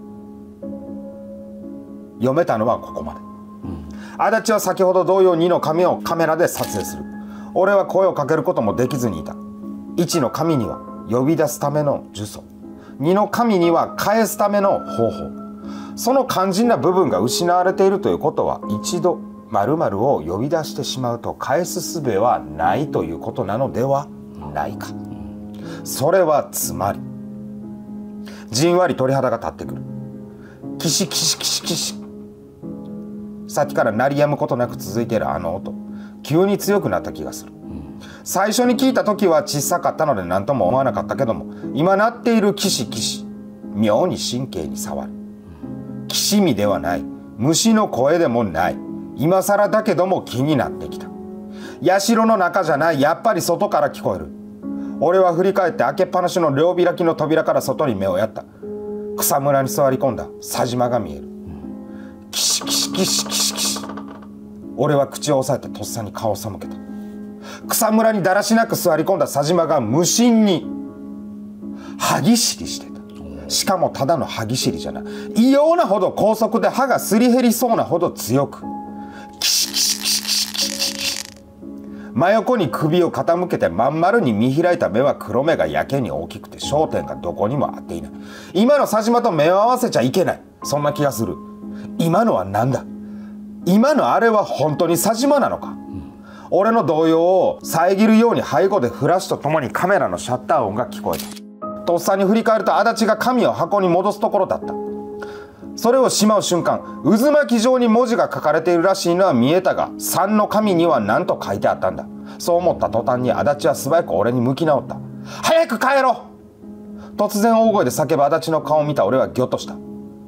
読めたのはここまで。足立は先ほど同様2の紙をカメラで撮影する。俺は声をかけることもできずにいた。1の紙には呼び出すための呪詛、2の紙には返すための方法。その肝心な部分が失われているということは、一度〇〇を呼び出してしまうと返す術はないということなのではないか。それはつまり、じんわり鳥肌が立ってくる。キシキシキシキシ。さっきから鳴りやむことなく続いているあの音、急に強くなった気がする。最初に聞いた時は小さかったので何とも思わなかったけども、今鳴っているキシキシ、妙に神経に触る。きしみではない、虫の声でもない。今更だけども気になってきた。社の中じゃない、やっぱり外から聞こえる。俺は振り返って開けっぱなしの両開きの扉から外に目をやった。草むらに座り込んだ佐島が見える。キシキシキシキシキシ。俺は口を押さえてとっさに顔を背けた。草むらにだらしなく座り込んだ佐島が無心に歯ぎしりしてた。しかもただの歯ぎしりじゃない、異様なほど高速で歯がすり減りそうなほど強く、キシキシキシキシキシキシ。真横に首を傾けてまん丸に見開いた目は黒目がやけに大きくて焦点がどこにも合っていない。今の佐島と目を合わせちゃいけない、そんな気がする。今のは何だ？今のあれは本当に佐島なのか？俺の動揺を遮るように背後でフラッシュとともにカメラのシャッター音が聞こえた。とっさに振り返ると足立が紙を箱に戻すところだった。それをしまう瞬間、渦巻き状に文字が書かれているらしいのは見えたが、3の紙には何と書いてあったんだ。そう思った途端に足立は素早く俺に向き直った。早く帰ろう！突然大声で叫ぶ足立の顔を見た俺はギョッとした。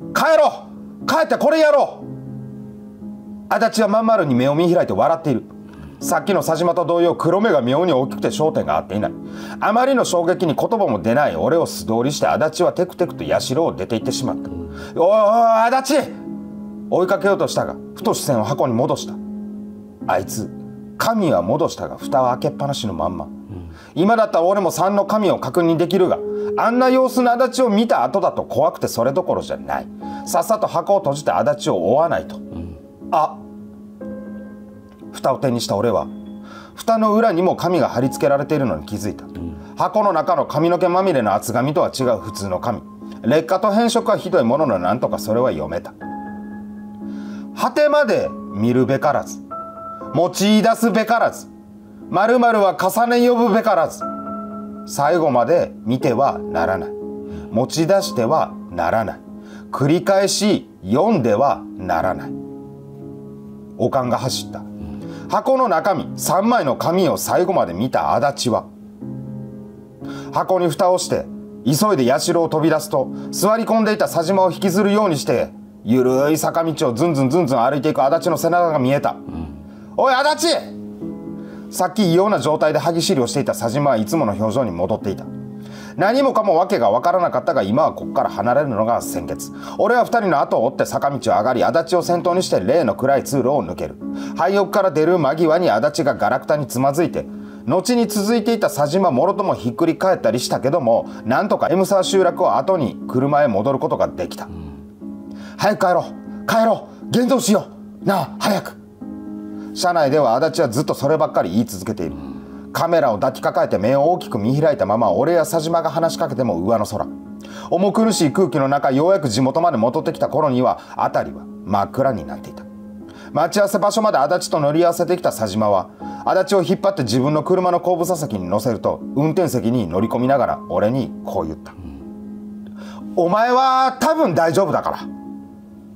帰ろう、帰ってこれやろう。足立はまん丸に目を見開いて笑っている。さっきの佐島と同様、黒目が妙に大きくて焦点が合っていない。あまりの衝撃に言葉も出ない俺を素通りして足立はテクテクと社を出て行ってしまった。おいおい足立、追いかけようとしたがふと視線を箱に戻した。あいつ紙は戻したが蓋は開けっぱなしのまんま。今だったら俺も3の紙を確認できるが、あんな様子の足立を見た後だと怖くてそれどころじゃない。さっさと箱を閉じて足立を追わないと。あ、蓋を手にした俺は蓋の裏にも紙が貼り付けられているのに気づいた。箱の中の髪の毛まみれの厚紙とは違う普通の紙。劣化と変色はひどいもののなんとかそれは読めた。果てまで見るべからず、持ち出すべからず、〇〇は重ね呼ぶべからず、最後まで見てはならない、持ち出してはならない、繰り返し読んではならない。おかんが走った。箱の中身3枚の紙を最後まで見た足立は箱に蓋をして急いで社を飛び出すと、座り込んでいた佐島を引きずるようにしてゆるい坂道をずんずん歩いていく足立の背中が見えた。おい足立！さっき異様な状態で歯ぎしりをしていた佐島はいつもの表情に戻っていた。何もかも訳が分からなかったが、今はここから離れるのが先決。俺は2人の後を追って坂道を上がり、足立を先頭にして例の暗い通路を抜ける。廃屋から出る間際に足立がガラクタにつまずいて、後に続いていた佐島もろともひっくり返ったりしたけども、なんとか M 沢集落を後に車へ戻ることができた。早く帰ろう、現像しよう、なあ早く。車内では足立はずっとそればっかり言い続けている。カメラを抱きかかえて目を大きく見開いたまま、俺や佐島が話しかけても上の空、重苦しい空気の中、ようやく地元まで戻ってきた頃には辺りは真っ暗になっていた。待ち合わせ場所まで足立と乗り合わせてきた佐島は足立を引っ張って自分の車の後部座席に乗せると、運転席に乗り込みながら俺にこう言った。お前は多分大丈夫だから。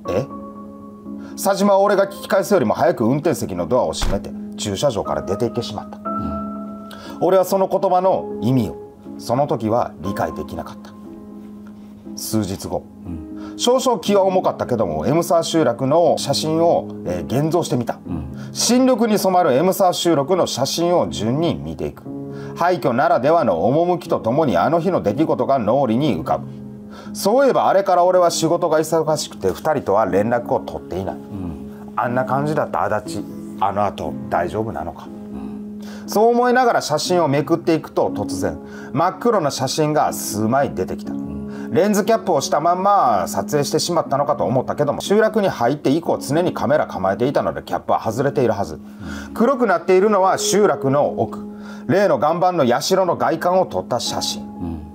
え？佐島は俺が聞き返すよりも早く運転席のドアを閉めて駐車場から出て行ってしまった。俺はその言葉の意味をその時は理解できなかった。数日後、少々気は重かったけども M 沢集落の写真を、現像してみた。新緑に染まる M 沢集落の写真を順に見ていく。廃墟ならではの趣とともにあの日の出来事が脳裏に浮かぶ。そういえばあれから俺は仕事が忙しくて2人とは連絡を取っていない。あんな感じだった足立、あの後大丈夫なのか。そう思いながら写真をめくっていくと、突然真っ黒な写真が数枚出てきた。レンズキャップをしたまんま撮影してしまったのかと思ったけども、集落に入って以降常にカメラ構えていたのでキャップは外れているはず。黒くなっているのは集落の奥、例の岩盤の社の外観を撮った写真。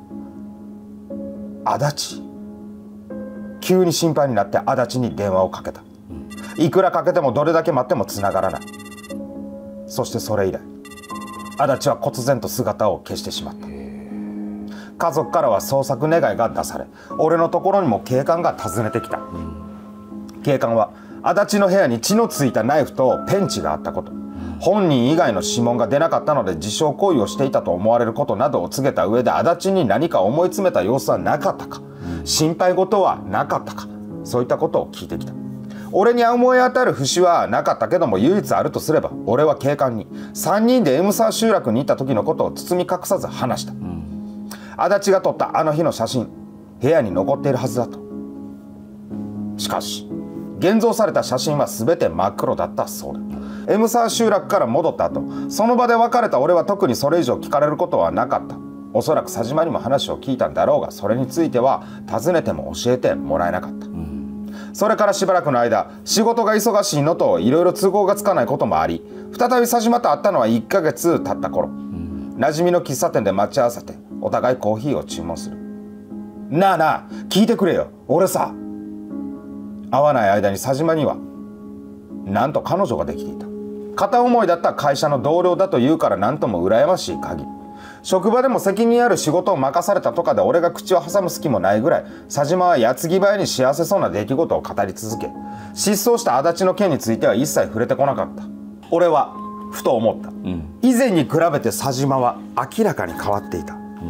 足立。急に心配になって足立に電話をかけた。いくらかけてもどれだけ待っても繋がらない。そしてそれ以来足立は忽然と姿を消してしまった。家族からは捜索願いが出され、俺のところにも警官が訪ねてきた。警官は足立の部屋に血のついたナイフとペンチがあったこと、本人以外の指紋が出なかったので自傷行為をしていたと思われることなどを告げた上で、足立に何か思い詰めた様子はなかったか、心配事はなかったか、そういったことを聞いてきた。俺に思い当たる節はなかったけども、唯一あるとすれば俺は警官に3人で M 沢集落に行った時のことを包み隠さず話した。足立が撮ったあの日の写真、部屋に残っているはずだと。しかし現像された写真は全て真っ黒だったそうだ。 M 沢集落から戻った後、その場で別れた俺は特にそれ以上聞かれることはなかった。おそらく佐島にも話を聞いたんだろうが、それについては尋ねても教えてもらえなかった。それからしばらくの間、仕事が忙しいのといろいろ都合がつかないこともあり、再び佐島と会ったのは1ヶ月経った頃、馴染みの喫茶店で待ち合わせてお互いコーヒーを注文する。なあなあ、聞いてくれよ、俺さ。会わない間に佐島にはなんと彼女ができていた。片思いだった会社の同僚だというからなんとも羨ましい限り。職場でも責任ある仕事を任されたとかで俺が口を挟む隙もないぐらい、佐島は矢継ぎ早に幸せそうな出来事を語り続け、失踪した足立の件については一切触れてこなかった。俺はふと思った。以前に比べて佐島は明らかに変わっていた。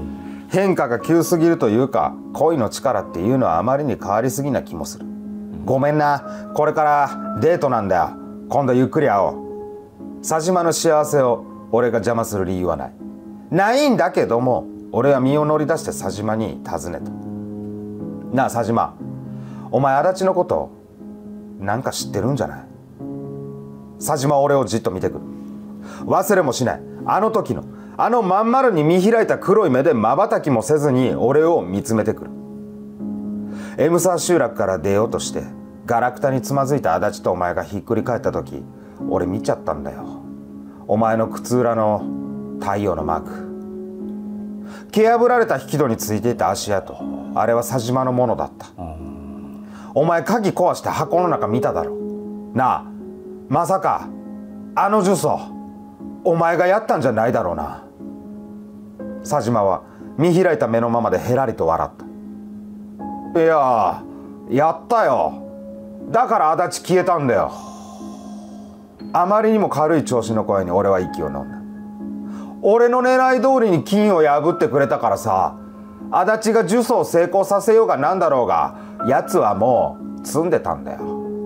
変化が急すぎるというか、恋の力っていうのはあまりに変わりすぎな気もする。ごめんな、これからデートなんだよ。今度ゆっくり会おう。佐島の幸せを俺が邪魔する理由はない。ないんだけども、俺は身を乗り出して佐島に尋ねた。なあ佐島、お前足立のことなんか知ってるんじゃない？佐島は俺をじっと見てくる。忘れもしない。あの時のまん丸に見開いた黒い目で瞬きもせずに俺を見つめてくる。エムサー集落から出ようとしてガラクタにつまずいた足立とお前がひっくり返った時、俺見ちゃったんだよ。お前の靴裏の太陽のマーク、蹴破られた引き戸についていた足跡、あれは佐島のものだった。お前鍵壊して箱の中見ただろ。なあ、まさかあの呪詛お前がやったんじゃないだろうな。佐島は見開いた目のままでへらりと笑った。いや、やったよ。だから足立消えたんだよ。あまりにも軽い調子の声に俺は息を飲んだ。俺の狙い通りに金を破ってくれたからさ、足立が呪詛を成功させようがなんだろうが、奴はもう積んでたんだよ。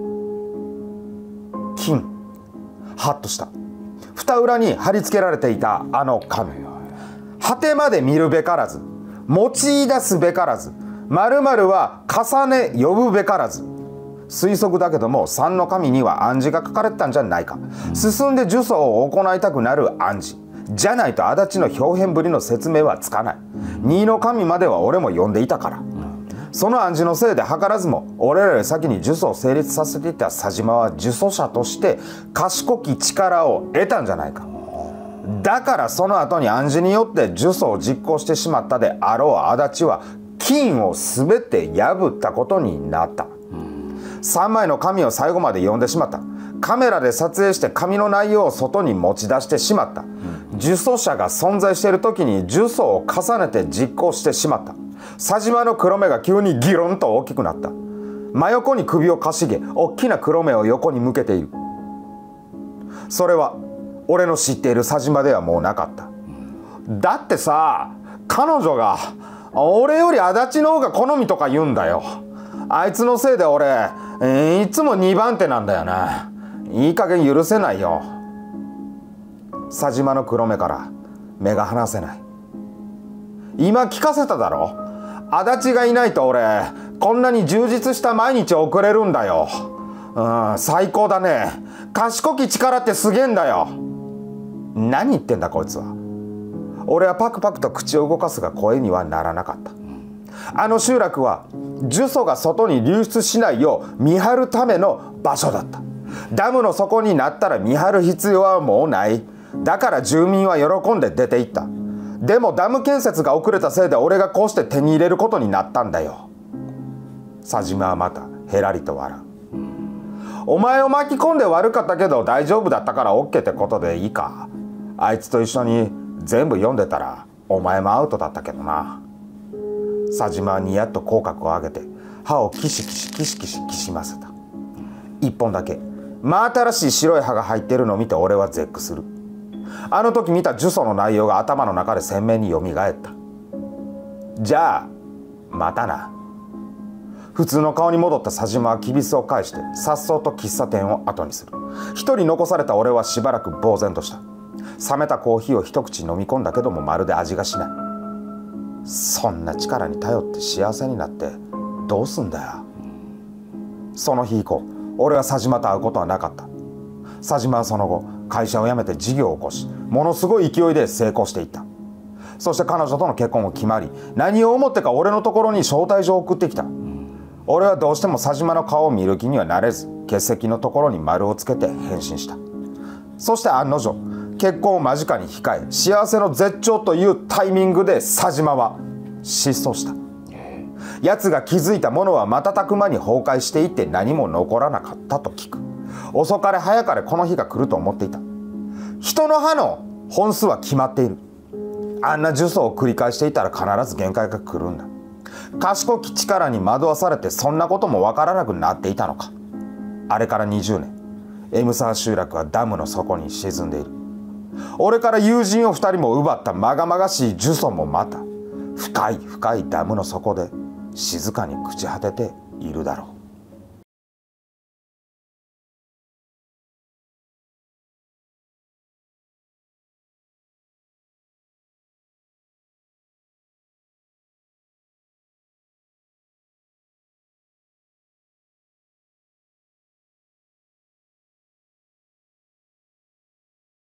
金、ハッとした。蓋裏に貼り付けられていたあの紙、果てまで見るべからず、用い出すべからず、〇〇は重ね呼ぶべからず。推測だけども3の紙には暗示が書かれてたんじゃないか。進んで呪詛を行いたくなる暗示じゃないと足立の表現ぶりの説明はつかない。2の紙までは俺も読んでいたから。その暗示のせいで図らずも俺らより先に呪詛を成立させていた佐島は呪詛者として賢き力を得たんじゃないか。だからその後に暗示によって呪詛を実行してしまったであろう足立は金を全て破ったことになった。3枚の紙を最後まで読んでしまった。カメラで撮影して紙の内容を外に持ち出してしまった。呪詛者が存在している時に呪詛を重ねて実行してしまった。佐島の黒目が急にギロンと大きくなった。真横に首をかしげ、大きな黒目を横に向けている。それは俺の知っている佐島ではもうなかった。だってさ、彼女が俺より足立の方が好みとか言うんだよ。あいつのせいで俺いつも2番手なんだよな。いい加減許せないよ。佐島の黒目から目が離せない。今聞かせただろ。足立がいないと俺こんなに充実した毎日を送れるんだよ。最高だね。賢き力ってすげえんだよ。何言ってんだこいつは。俺はパクパクと口を動かすが声にはならなかった。あの集落は呪詛が外に流出しないよう見張るための場所だった。ダムの底になったら見張る必要はもうない。だから住民は喜んで出て行った。でもダム建設が遅れたせいで俺がこうして手に入れることになったんだよ。佐島はまたへらりと笑う。お前を巻き込んで悪かったけど大丈夫だったから OK ってことでいいか。あいつと一緒に全部読んでたらお前もアウトだったけどな。佐島はニヤッと口角を上げて歯をキシキシキシキシきしませた。一本だけ真新しい白い歯が入っているのを見て俺は絶句する。あの時見た呪詛の内容が頭の中で鮮明によみがえった。じゃあまたな。普通の顔に戻った佐島はきびすを返してさっそうと喫茶店を後にする。一人残された俺はしばらく呆然とした。冷めたコーヒーを一口飲み込んだけどもまるで味がしない。そんな力に頼って幸せになってどうすんだよ。その日以降俺は佐島と会うことはなかった。佐島はその後会社を辞めて事業を起こしものすごい勢いで成功していった。そして彼女との結婚も決まり、何を思ってか俺のところに招待状を送ってきた。俺はどうしても佐島の顔を見る気にはなれず欠席のところに丸をつけて返信した。そして案の定結婚を間近に控え幸せの絶頂というタイミングで佐島は失踪した。奴が築いたものは瞬く間に崩壊していって何も残らなかったと聞く。遅かれ早かれこの日が来ると思っていた。人の歯の本数は決まっている。あんな呪詛を繰り返していたら必ず限界が来るんだ。賢き力に惑わされてそんなこともわからなくなっていたのか。あれから20年エムサー集落はダムの底に沈んでいる。俺から友人を2人も奪ったまがまがしい呪詛もまた深い深いダムの底で静かに朽ち果てているだろう。